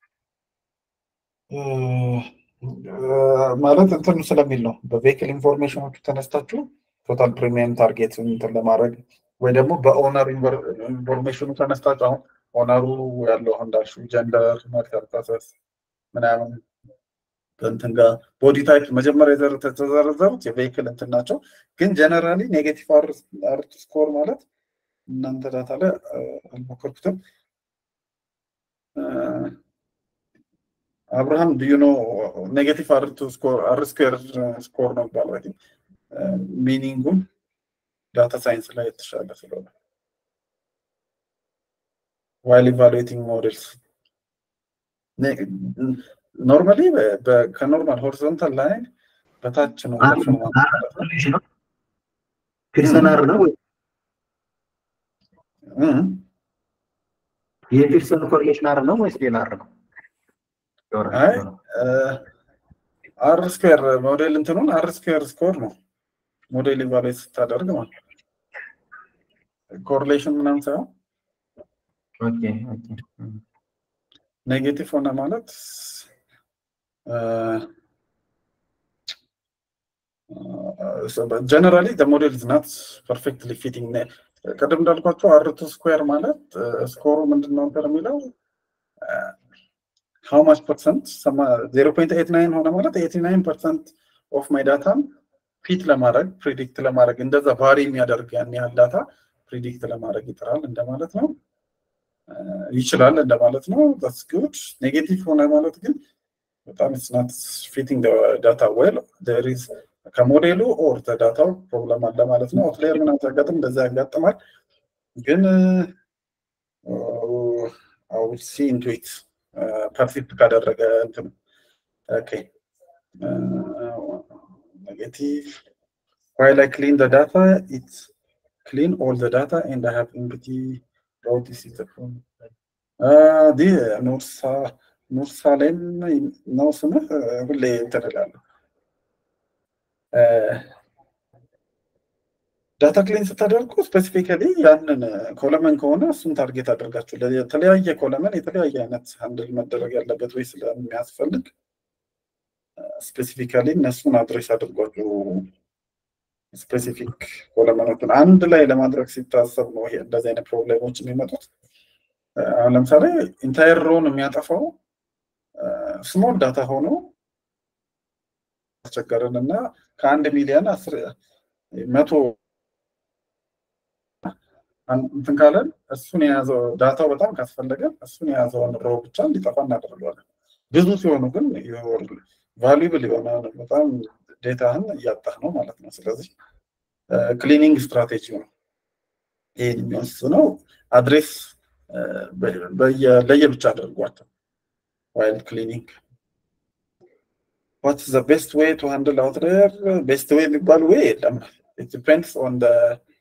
ማለት እንትን ስለሚል ነው በቬሂክል ኢንፎርሜሽኖቹ ተነስታችሁ ቶታል ፕሪሚየም ታርጌት እንትን ለማድረግ ወይ ደግሞ በኦነር ኢንፎርሜሽኑ ተነስታችሁ አሁን ኦነሩ ያለው እንዳልሽው ጀንደር ማርካር ፕሮሰስ ምናምን እንትን ጋር ቦዲ ታይፕ መጀመሪያ የተዘረዘሩት የቬሂክል እንትን ናቸው ግን ጀነራሊ ኔጌቲቭ አር ስኮር ማለት እናንተ ዳታ ላይ አልሞከርኩትም አብርሃም do you know negative r to score r square score ነው ባለው አይደል ሚኒንጉ ዳታ ሳይንስ ላይ የተሻለ ስለሆነ while evaluating models normally ከኖርማል horizontal line በታች ነው ኮሪሌሽን ነው ፒርሰን አር ነው እህ የፒርሰን ኮሪሌሽን አር ነው ወይስ ሌላ አር ነው? አይ አር ስኩዌር ሞዴል እንትኑን አር ስኩዌር ስኮር ነው ሞዴል ኢቫሉዌት ስታደርግ ማለት ኮሪሌሽን ምናምን ሳይሆን ኦኬ ኦኬ ኔጌቲቭ ሆነ ማለት so but generally the model is not perfectly fitting ቀደም እንዳልኳችሁ አር ቱ ስኩዌር ማለት ስኮሩ ምንድነው የሚለው how much percent zero point eight nine ሆነ ማለት eighty-nine percent of my data ፊት ለማድረግ ፕሪዲክት ለማድረግ እንደዛ ቫሪ የሚያደርግ ያን ያህል ዳታ ፕሪዲክት ለማድረግ ይጥራል እንደማለት ነው ይችላል እንደማለት ነው that's good ኔጌቲቭ ሆነ ማለት ግን በጣም it's not fitting the data well there is ከሞዴሉ or the data problem አለ ማለት ነው አውትላየር ምናምን ተጋጥም እንደዛ ያጋጥማል ግን I will see into it perfect ካደረገ እንትን okay uh, negative while I clean the data it's clean all the data and I have empty row this is the form uh the ኑርሳ ኑርሳሌም ነው ስሙ ሁሌ ተደላለ ዳታ ክሊን ስታደርጉ ስፔሲፊካሊ ያንን ኮለመን ከሆነ እሱን ታርጌት አድርጋችሁ ለተለያየ ኮለመን የተለያየ አይነት ሃንድል መደረግ ያለበት ወይ ስለሚያስፈልግ ስፔሲፊካሊ እነሱን አድሬስ አድርጓችሁ ስፔሲፊክ ኮለመኖችን አንድ ላይ ለማድረግ ሲታሰብ ነው ይሄ እንደዚህ አይነት ፕሮብሌሞች የሚመጡት አሁን ለምሳሌ ኢንታየር ሮውን የሚያጠፋው ስሞል ዳታ ሆኖ አስቸጋሪና ከአንድ ሚሊዮን አስር መቶ እንትን ካለ እሱን የያዘው ዳታው በጣም ካስፈለገ እሱን የያዘውን ሮ ብቻ እንዲጠፋ እናደርጋለን ብዙ ሲሆኑ ግን ቫልዩብል የሆነ በጣም ዳታህን እያጣህ ነው ማለት ነው ስለዚህ ክሊኒንግ ስትራቴጂ ነው ይሄ የሚወስነው አድሬስ ለየብቻ አድርጓቸው while cleaning what's the best way to handle outlier best way የሚባል way የለም it depends on the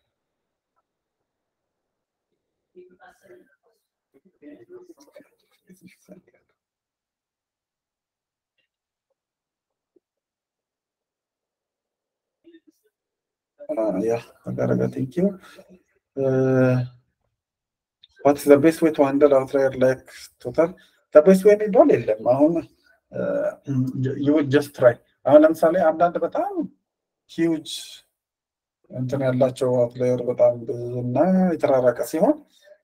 uh, yeah agaraga thank you uh, what's the best way to handle outlier like total the best way የሚባል የለም አሁን you would just try አሁን ለምሳሌ አንዳንድ በጣም huge እንትን ያላቸው አውትላየር በጣም ብዙና የተራራቀ ሲሆን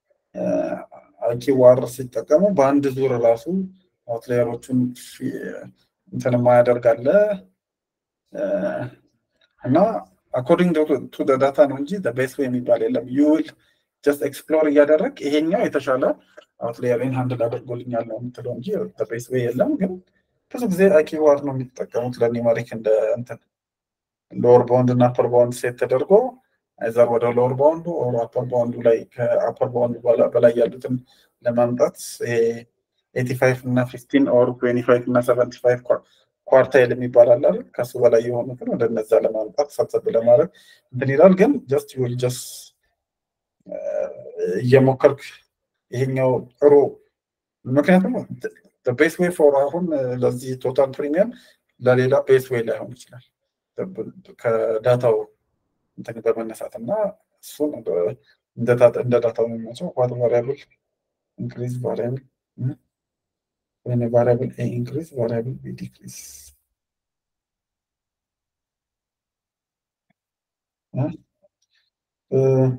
አኪዋር ሲጠቀሙ በአንድ ዙር ራሱ አውትላየሮቹን እንትን ማያደርጋለ እና according to the data ነው እንጂ the best way የሚባል የለም you will just explore እያደረግ ይሄኛው የተሻለ አውትላየርን ሃንድል አድርጎልኛል ነው የምትለው እንጂ በቤስ ዌይ የለም። ግን ብዙ ጊዜ ኪዋርድ ነው የሚጠቀሙት ለኒውመሪክ እንደ እንትን ሎወር ባውንድ እና አፐር ባውንድ ሴት ተደርጎ አይዘር ወደ ሎወር ባውንዱ ኦር አፐር ባውንዱ ላይ ከአፐር ባውንዱ በላይ ያሉትን ለማምጣት eighty-five እና fifteen ኦር twenty-five እና seventy-five ኳርታይል የሚባል አለ አይደል? ከሱ በላይ የሆኑትን ወደ እነዛ ለማምጣት ሰብሰብ ለማድረግ እንትን ይላል። ግን just you will just እየሞከርክ ይሄኛው ጥሩ ምክንያቱም the best way for አሁን ለዚህ ቶታል ፕሪሚየም ለሌላ best way ላይሆን ይችላል ከዳታው እንትን በመነሳትና እሱን እንደ እንደ ዳታው የሚመቸው what variable increase variable when a variable a increase variable b decrease uh, uh,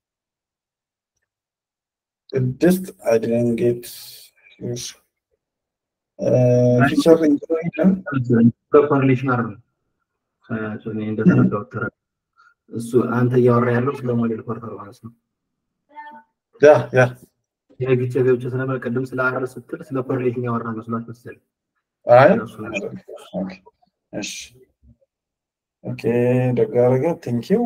just I didn't get your uh, feature inclusion correlation are so in the doctor እሱ አንተ ያወራ ያለው ስለ ሞዴል ፐርፎርማንስ ነው። ያ ያ የግጭ ገብጭ ስለነበር ቀደም ስለ አር ስትል ስለ ኮሪሌሽን ያወራ መስሏት መሰለኝ። አይ ኦኬ እሺ ኦኬ ደጋረገ ቴንክ ዩ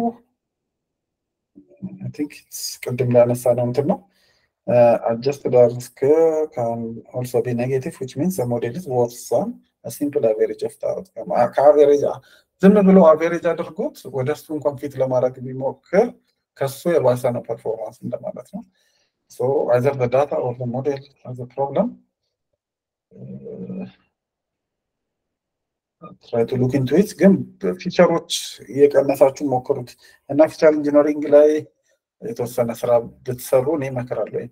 I think it's ቀደም ላነሳ ነው እንትን ነው adjusted risk can also be negative which means the model is worth some a simple average of the outcome average ዝም ብሎ አቨሬጅ አድርጎት ወደሱ ኮምፒት ለማድረግ ቢሞክር ከሱ የባሰ ነው ፐርፎርማንስ እንደማለት ነው። so either the data or the model has a problem uh, try to look into it ግን ፊቸሮች እየቀነሳችሁ ሞክሩት እና ፊቸር ኢንጂነሪንግ ላይ የተወሰነ ስራ ብትሰሩ እኔ እመክራለሁ።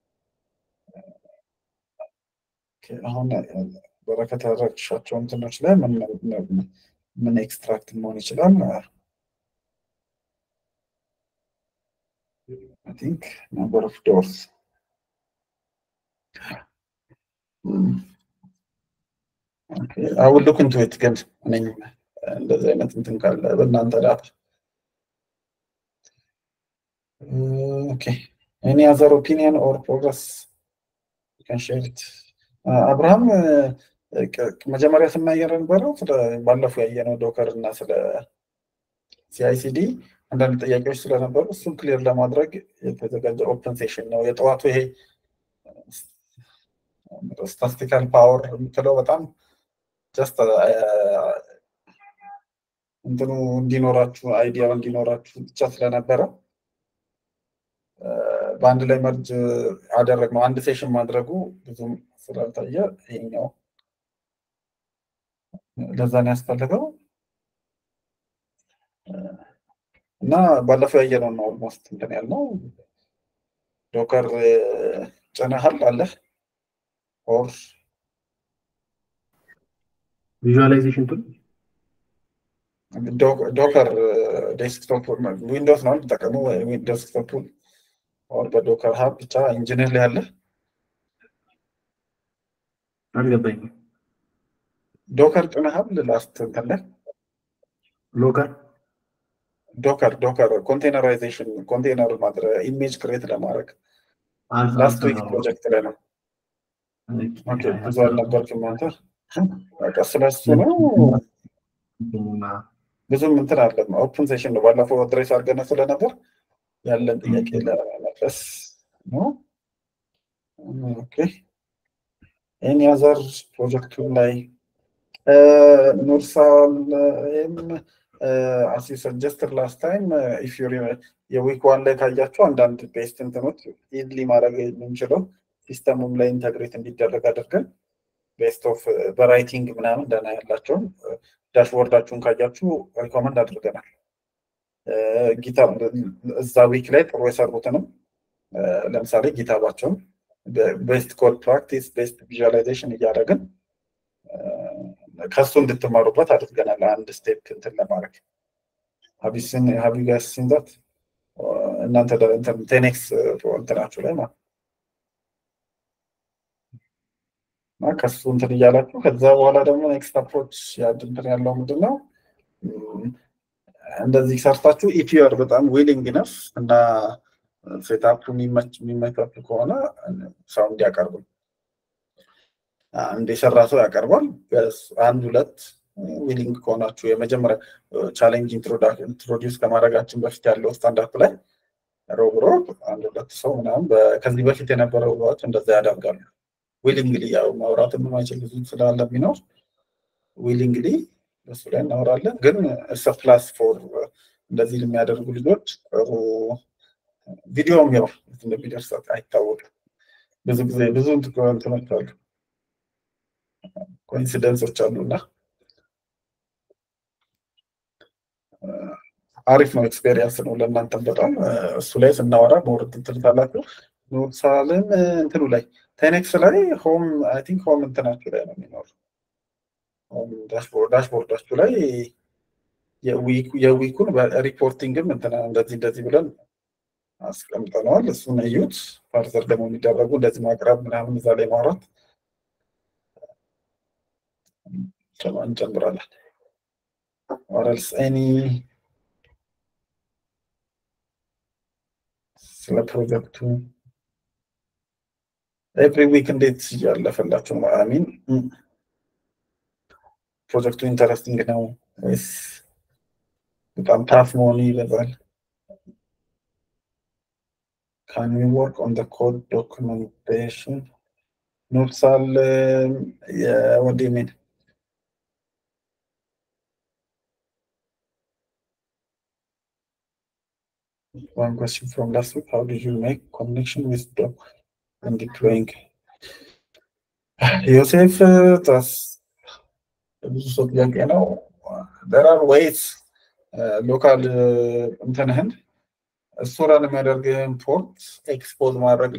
አሁን በረከት ያደረግሻቸው እንትኖች ላይ ምን ምን ኤክስትራክት መሆን ይችላል? I think number of doors. Hmm. Okay, I will look into it again. I mean, እንደዚህ አይነት እንትን ካለ በእናንተ ዳታ okay. Any other opinion or progress you can share it? አብርሃም መጀመሪያ ስናየር ነበረው ባለፈው ያየነው ዶከር እና ስለ ሲአይሲዲ አንዳንድ ጥያቄዎች ስለነበሩ እሱን ክሊር ለማድረግ የተዘጋጀ ኦፕን ሴሽን ነው የጠዋቱ። ይሄ ስታቲስቲካል ፓወር የምትለው በጣም ጀስት እንትኑ እንዲኖራችሁ አይዲያው እንዲኖራችሁ ብቻ ስለነበረ በአንድ ላይ መርጅ አደረግነው። አንድ ሴሽን ማድረጉ ብዙም ስላልታየ ይሄኛው ለዛ ነው ያስፈልገው እና ባለፈው ያየነው ነው ኦልሞስት እንትን ያልነው ዶከር ጨነሃል አለ ኦር ቪዥዋላይዜሽን ቱል ዶከር ዴስክቶፕ ዊንዶውስ ነው ተጠቀሙ ዊንዶውስ ዴስክቶፕ ኦር በዶከር ሀብ ብቻ ኢንጂነር ላይ አለ አልገባኝም። ዶከር ጨነሃል ላስት እንትን ላይ ሎከር ዶከር ዶከር ኮንቴነራይዜሽን ኮንቴነር ማድረግ ኢሜጅ ክሬት ለማድረግ ላስት ዊክ ፕሮጀክት ላይ ነው። ኦኬ ብዙ አልነበርክም አንተ በቃ ስለሱ ነው ብዙም እንትን አለ ኦፕን ሴሽን ነው ባለፈው አድሬስ አድርገን ስለነበር ያለን ጥያቄ ለመመለስ ነው። ኦኬ any other project ላይ ኑርሳል uh, as you suggested last time uh, if you የዊክ ዋን ላይ ካያችሁ አንዳንድ ቤስት እንትኖች ኢድሊ ማድረግ የምንችለው ሲስተሙም ላይ ኢንተግሬት እንዲደረግ አድርገን ቤስት ኦፍ በራይቲንግ ምናምን ደህና ያላቸው ዳሽቦርዳችሁን ካያችሁ ሪኮመንድ አድርገናል። ጊታብ እዛ ዊክ ላይ ጥሩ የሰሩትንም ለምሳሌ ጊታባቸውን ቤስት ኮድ ፕራክቲስ ቤስት ቪዥዋላይዜሽን እያደረግን ከሱ እንድትማሩበት አድርገናል። አንድ ስቴፕ እንትን ለማድረግ ሀቢስን ሀቢ ጋስ ሲንዳት እናንተ እንትን ቴኔክስ እንትናችሁ ላይ ማለት ነው ከሱ እንትን እያላችሁ ከዛ በኋላ ደግሞ ኔክስት አፕሮች ያድንትን ያለው ምንድነው እንደዚህ ሰርታችሁ ኢፍ ዩ አር በጣም ዊሊንግ ኢነፍ እና ሴትአፕ የሚመች የሚመቻቹ ከሆነ ሰው እንዲያቀርቡ አንድ የሰራ ሰው ያቀርባል። አንድ ሁለት ዊሊንግ ከሆናችሁ የመጀመሪያ ቻሌንጅ ኢንትሮዲውስ ከማድረጋችን በፊት ያለው ስታንዳርድ ላይ ሮብ ሮብ አንድ ሁለት ሰው ምናምን ከዚህ በፊት የነበረው ሰዎች እንደዛ ያደርጋሉ። ዊሊንግሊ ያው ማውራት የማይችል ብዙ ስላለ ቢኖር ዊሊንግሊ እሱ ላይ እናወራለን። ግን ሰርፕላስ ፎር እንደዚህ የሚያደርጉ ልጆች ቪዲዮም ያው እንደሚደርስ አይታወቅም። ብዙ ጊዜ ብዙ እንትኖች አሉ ኮኢንሲደንሶች አሉና አሪፍ ነው ኤክስፔሪየንስ ነው ለእናንተም በጣም እሱ ላይ ስናወራ በወርድ ትልታላችሁ። ኖትሳልም እንትኑ ላይ ቴኔክስ ላይ ሆም አይ ቲንክ ሆም እንትናችሁ ላይ ነው የሚኖረው። ሆም ዳሽቦርድ ዳሽቦርዳችሁ ላይ የዊኩ የዊኩን ሪፖርቲንግም እንትና እንደዚህ እንደዚህ ብለን አስቀምጠነዋል። እሱን እዩት። ፋርዘር ደግሞ የሚደረጉ እንደዚህ ማቅረብ ምናምን እዛ ላይ ማውራት እንጨምራለን። ኦረልስ ኤኒ ስለ ፕሮጀክቱ ኤቭሪ ዊክ እንዴት ያለፈላችሁ? አሚን ፕሮጀክቱ ኢንተረስቲንግ ነው ወይስ በጣም ታፍ መሆኑ ይበዛል? Can we work on the code documentation? Notes all, uh, yeah, what do you mean? One question from last week, how did you make connection with doc and deploying? Yosef, uh, that's you know, there are ways uh, local uh, internet እሱራን የሚያደርግ ኢምፖርት ኤክስፖዝ ማድረግ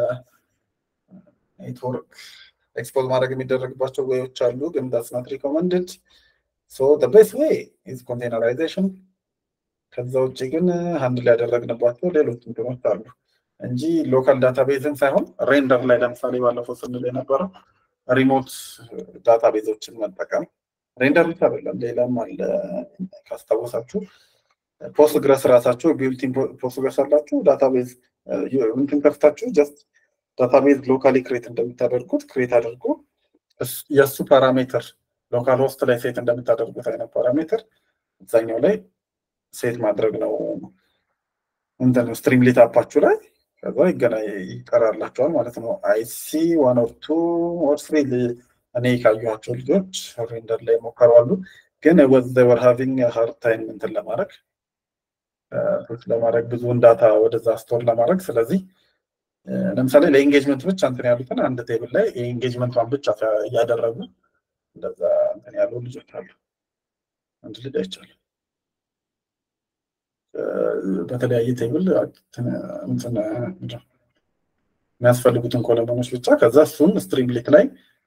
ለኔትወርክ ኤክስፖዝ ማድረግ የሚደረግባቸው ወይዎች አሉ። ግን that's not recommended. So the best way is containerization. ከዛ ውጭ ግን ሃንድል ያደረግንባቸው ሌሎች እንትኖች አሉ እንጂ ሎካል ዳታቤዝን ሳይሆን ሬንደር ላይ ለምሳሌ ባለፈው ስንል የነበረው ሪሞት ዳታቤዞችን መጠቀም ሬንደር ብቻ አይደለም ሌላም አለ ካስታወሳችሁ ፖስትግረስ ራሳችሁ ቢልቲን ፖስትግረስ አላችሁ ዳታቤዝ እንትን ከፍታችሁ ጀስት ዳታቤዝ ሎካሊ ክሬት እንደምታደርጉት ክሬት አድርጎ የሱ ፓራሜትር ሎካል ሆስት ላይ ሴት እንደምታደርጉት አይነት ፓራሜትር እዛኛው ላይ ሴት ማድረግ ነው። እንትን ስትሪምሊት አፓችሁ ላይ ከዛ ይገና ይቀራላችኋል ማለት ነው። አይ ሲ one or two or three እኔ ካዩዋቸው ልጆች ሬንደር ላይ ሞከራሉ። ግን was they were having a hard time እንትን ለማድረግ ለማድረግ ብዙ ዳታ ወደዛ ስቶር ለማድረግ ስለዚህ ለምሳሌ ለኢንጌጅመንት ብቻ እንትን ያሉትን አንድ ቴብል ላይ የኢንጌጅመንቷን ብቻ ያደረጉ እንደዛ እንትን ያሉ ልጆች አሉ። አንድ ልጅ አይቻለሁ በተለያየ ቴብል እንትን የሚያስፈልጉትን ኮለመኖች ብቻ ከዛ እሱን ስትሪንግሊት ላይ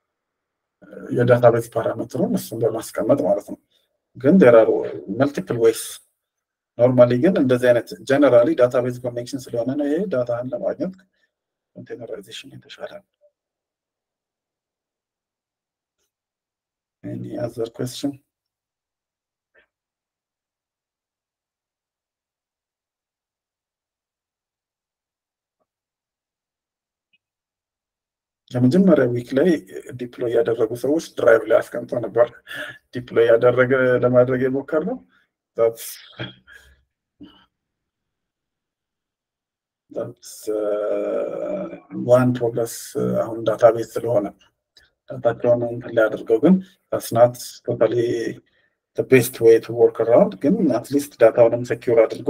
የዳታቤዝ ፓራሜትሩን እሱን በማስቀመጥ ማለት ነው። ግን there are multiple ways ኖርማሊ ግን እንደዚህ አይነት ጀነራሊ ዳታቤዝ ኮኔክሽን ስለሆነ ነው ይሄ ዳታን ለማግኘት ኮንቴነራይዜሽን የተሻለ ነው። Any other question? ለመጀመሪያ ዊክ ላይ ዲፕሎይ ያደረጉ ሰዎች ድራይቭ ላይ አስቀምጠው ነበር ዲፕሎይ ያደረገ ለማድረግ የሞከርነው that's that's uh, one progress አሁን ዳታቤዝ ስለሆነ ዳታቸውን እንትን ላይ አድርገው ግን that's not totally the best way to work around ግን at least ዳታውንም ሴኩር አድርጎ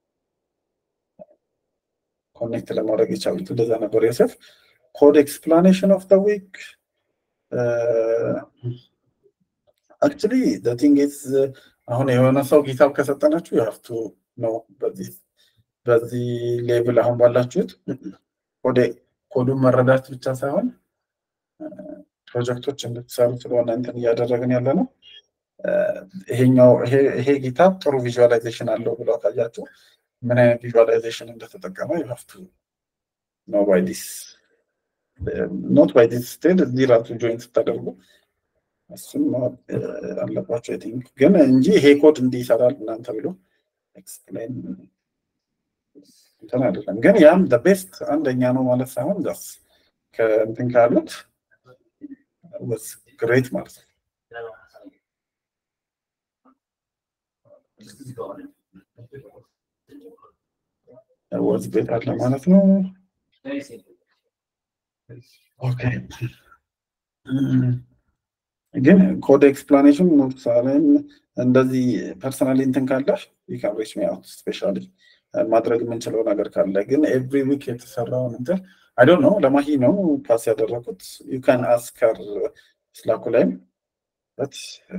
ኮኔክት ለማድረግ ይቻላል። እንደዛ ነበር ዮሴፍ። Code explanation of the week. Uh, actually, the thing is, አሁን የሆነ ሰው ጊታብ ከሰጠናችሁ you have to know በዚህ በዚህ ሌቭል አሁን ባላችሁት ኮድ ኮዱን መረዳት ብቻ ሳይሆን ፕሮጀክቶች እንድትሰሩ ስለሆነ እንትን እያደረግን ያለ ነው። ይሄኛው ይሄ ይሄ ጊታብ ጥሩ ቪዥዋላይዜሽን አለው ብለው ታያችሁ ምን አይነት ቪዥዋላይዜሽን እንደተጠቀመ you have to know by this not by this state zero to join ተደርጎ እሱም አለባችሁ አይ ቲንክ ግን እንጂ ይሄ ኮድ እንዲሰራል እናንተ ብሎ ኤክስፕሌን እንትን አይደለም ግን ያም the best አንደኛ ነው ማለት ሳይሆን ዳስ ከእንትን ካሉት was great ማለት ነው was great አለ ማለት ነው ኦኬ ግን ኮድ ኤክስፕላኔሽን ነው ሳለን እንደዚህ ፐርሰናሊ እንትን ካለ you can reach me out especially ማድረግ የምንችለው ነገር ካለ ግን every week የተሰራው እንትን I don't know ለማሂ ነው ፓስ ያደረኩት you can ask her Slack ላይ but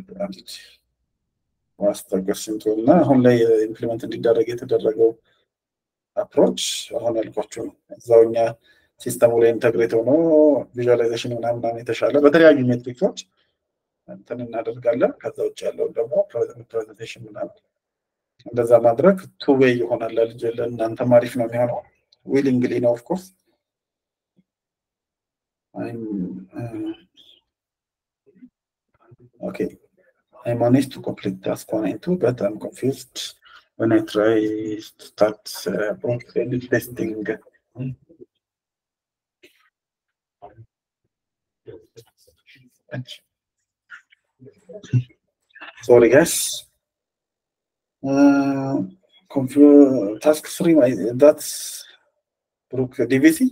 was the question to እና አሁን ላይ ኢምፕሊመንት እንዲደረግ የተደረገው አፕሮች አሁን ያልኳችሁ ነው እዛውኛ ሲስተሙ ላይ ኢንተግሬት ሆኖ ቪዥዋላይዜሽን ምናምን የተሻለ በተለያዩ ሜትሪክሶች እንትን እናደርጋለን ከዛ ውጭ ያለው ደግሞ ፕሬዘንቴሽን ምናምን እንደዛ ማድረግ two way ይሆናል ለልጅ ለእናንተ ማሪፍ ነው የሚሆነው willingly ነው of course I'm uh, okay I managed to complete task one and two but I'm confused when I try to start uh, prompt testing sorry guys uh confuse task three that's Brooke D V C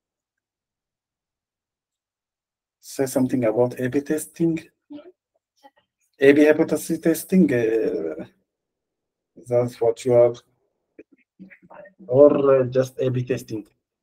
say something about A B testing A B hypothesis testing uh, that's what you are or uh, just A B testing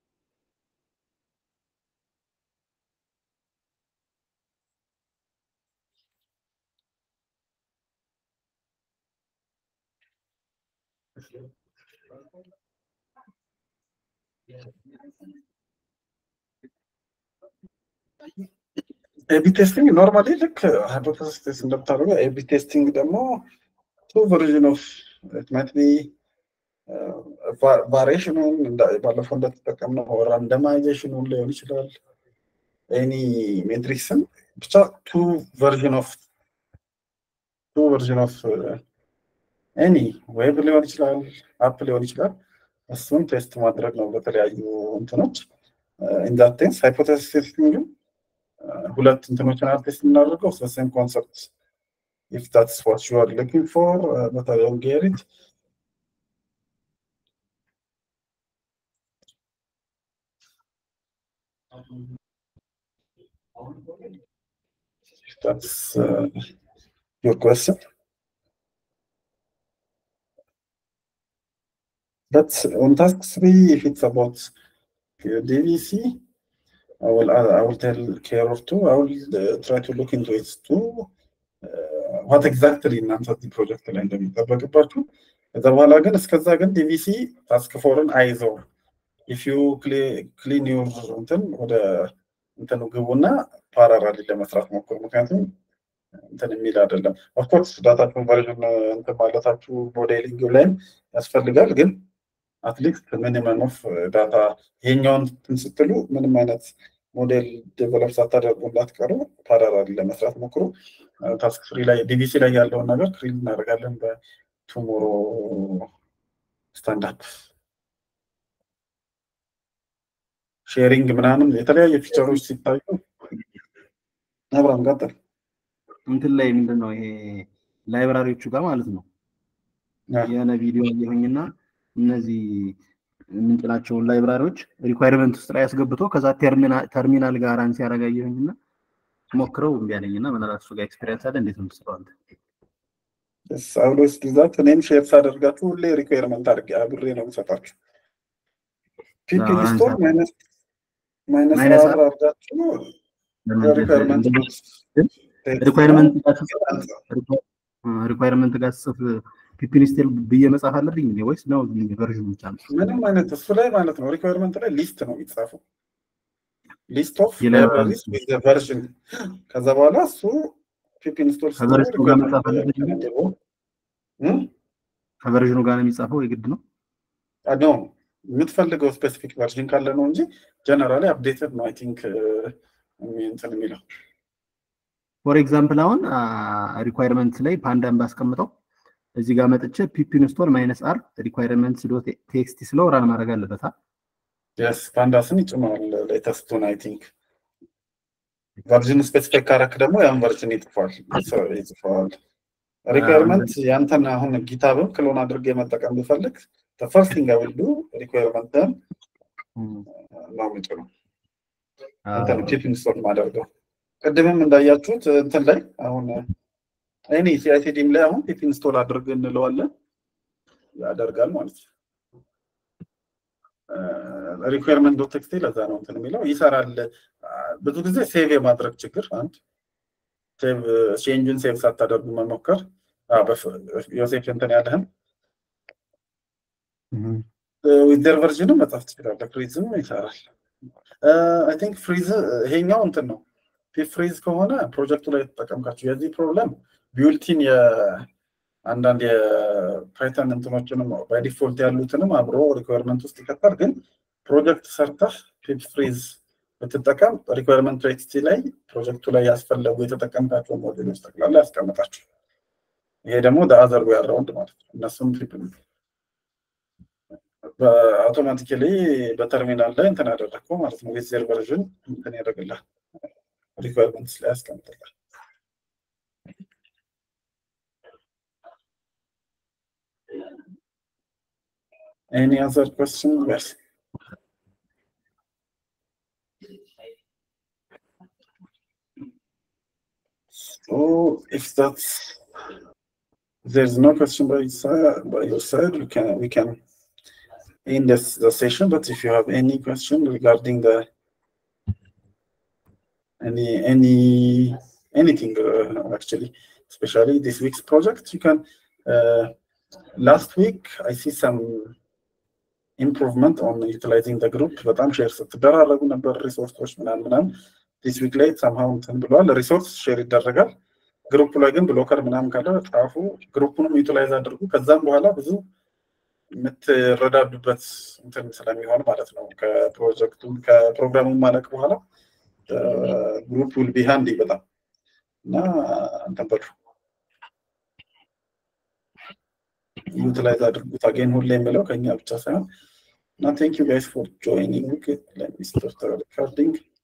A B testing normally like hypothesis test እንደምታደርገው A B testing ደግሞ two version of it might be uh, variation እንደ ባለፈው እንደተጠቀምነው randomization ሊሆን ይችላል any matrix ብቻ two version of two version of uh, any web ሊሆን ይችላል app ሊሆን ይችላል እሱን ቴስት ማድረግ ነው በተለያዩ እንትኖች in that sense hypothesis testing ሁለት እንትኖችን አርቲስት እናደርገው the same concept if that's what you are looking for uh, but I don't get it if that's uh, your question that's on task three if it's about D V C I will I will tell care of two I will uh, try to look into it too uh, what exactly እናንተ the project ላይ እንደሚጠበቅባችሁ ከዛ በኋላ ግን እስከዛ ግን D V C task four-ን አይዘው if you clean your እንትን ወደ እንትኑ ግቡና ፓራራሊ ለመስራት ሞክሩ ምክንያቱም እንትን የሚል አይደለም of course data conversion እንትን ማለታችሁ ሞዴሊንግ ላይ ያስፈልጋል ግን at least minimum of data የኛውን ስትሉ ምንም አይነት ሞዴል ዴቨሎፕ ሳታደርጉላት ቀሩ ፓራራሊ ለመስራት ሞክሩ ታስክ three ላይ D V C ላይ ያለውን ነገር ክሊን እናደርጋለን በቱሞሮ ስታንድ አፕ ሼሪንግ ምናምን የተለያየ ፊቸሮች ሲታዩ አብራም ጋር እንትን ላይ ምንድነው ይሄ ላይብራሪዎቹ ጋር ማለት ነው የነ ቪዲዮ ይሁንና እነዚህ ምንጭላቸው ላይብራሪዎች ሪኳየርመንት ውስጥ ላይ ያስገብቶ ከዛ ተርሚናል ተርሚናል ጋር አንስ ያረጋየሁኝና ሞክረው እንዲያለኝና ምናልባት ጋር ኤክስፒሪየንስ አለ እንዴት ነው ተሰራው አንተ እስ አውሎስ ዲዛት እኔም ሼር ሳደርጋችሁ ሁሌ ሪኳየርመንት አድርጌ አብሬ ነው የምሰጣችሁ ፒፒ ስቶር ማይነስ ማይነስ አድርጋችሁ ሪኳየርመንት ሪኳየርመንት ሪኳየርመንት ጋር ጽፍ ፒፒኒስቴል በየመጻፍ አለብኝ ወይስ ነው ቨርዥኑ ብቻ ነው ምንም አይነት እሱ ላይ ማለት ነው ሪኳየርመንት ላይ ሊስት ነው የሚጻፈው ሊስት ኦፍ ላይብራሪስ ዊዝ ዘ ቨርዥን ከዛ በኋላ እሱ ፒፒኒስቴል ቨርዥኑ ጋር መጻፍ አለብኝ ቨርዥኑ ጋር ነው የሚጻፈው የግድ ነው አዶ የምትፈልገው ስፔሲፊክ ቨርዥን ካለ ነው እንጂ ጀነራሊ አፕዴትድ ነው አይ ቲንክ እንትን የሚለው ፎር ኤግዛምፕል አሁን ሪኳየርመንት ላይ ፓንዳን ባስቀምጠው እዚህ ጋር መጥቼ ፒፕ ኢንስቶል ማይነስ አር ሪኳየርመንትስ ዶት ቴክስት ስለው ራን ማድረግ አለበት። yes ፓንዳስን ይጭማል ሌተስቱን አይ ቲንክ ቨርዥን ስፔሲፊክ ካረክ ደግሞ ያን ቨርዥን ይጥፋል ይጥፋል ሪኳየርመንት ያንተና አሁን ጊታብም ክሎን አድርጌ መጠቀም ቢፈልግ the first thing I will do requirement them ነው ምጥሩ አንተ ፒፕ ኢንስቶል ማድረግ ቀደምም እንዳያችሁት እንትን ላይ አሁን እኔ ሲአይሲዲም ላይ አሁን ፒፕ ኢንስቶል አድርግ እንለዋለን ያደርጋል ማለት ነው ሪኳየርመንት ዶት ቴክስት ለዛ ነው እንትን የሚለው ይሰራል ብዙ ጊዜ ሴቭ የማድረግ ችግር አንድ ሴቭ ቼንጅን ሴቭ ሳታደርጉ መሞከር ዮሴፍ እንትን ያለህም with their version መጣፍ ይችላል ፍሪዝም ይሰራል አይ ቲንክ ፍሪዝ ይሄኛው እንትን ነው ፒፕ ፍሪዝ ከሆነ ፕሮጀክቱ ላይ ተጠቀምካችሁ የዚህ ፕሮብለም ቢውልቲን የአንዳንድ የፓይተን እንትኖችንም ባይ ዲፎልት ያሉትንም አብሮ ሪኳየርመንት ውስጥ ይከታል ግን ፕሮጀክት ሰርተህ ፒፕ ፍሪዝ በተጠቀም ሪኳየርመንት ቴክስት ላይ ፕሮጀክቱ ላይ ያስፈልጉ የተጠቀምካቸው ሞዴሎች ጠቅላላ ያስቀምጣችሁ ይሄ ደግሞ the other way around ማለት ነው እነሱም ፒፕ በአውቶማቲካሊ በተርሚናል ላይ እንትን አደረግከው ማለት ነው with their version እንትን ያደርግልሃል requirements ላይ ያስቀምጣል any other questions yes so if that's there's no question by side by your side we can we can end this the session but if you have any question regarding the any any anything uh, actually especially this week's project you can uh, last week I see some improvement on utilizing the group but I'm sure ተደራረጉ ነበር ሪሶርሶች ምናምን ምናምን this week ላይ somehow እንትን ብሏል ሪሶርስ ሼር ይደረጋል ግሩፕ ላይ ግን ብሎከር ምናምን ካለ ጻፉ ግሩፑንም ዩቲላይዝ አድርጉ ከዛም በኋላ ብዙ ምትረዳዱበት እንትን ስለሚሆን ማለት ነው ከፕሮጀክቱ ከፕሮግራሙ ማለቅ በኋላ ግሩፕ will be handy በጣም እና እንትን በሉ ዩቲላይዝ አድርጉት again ሁሌ የምለው ከኛ ብቻ ሳይሆን እና thank you guys for joining let me start the recording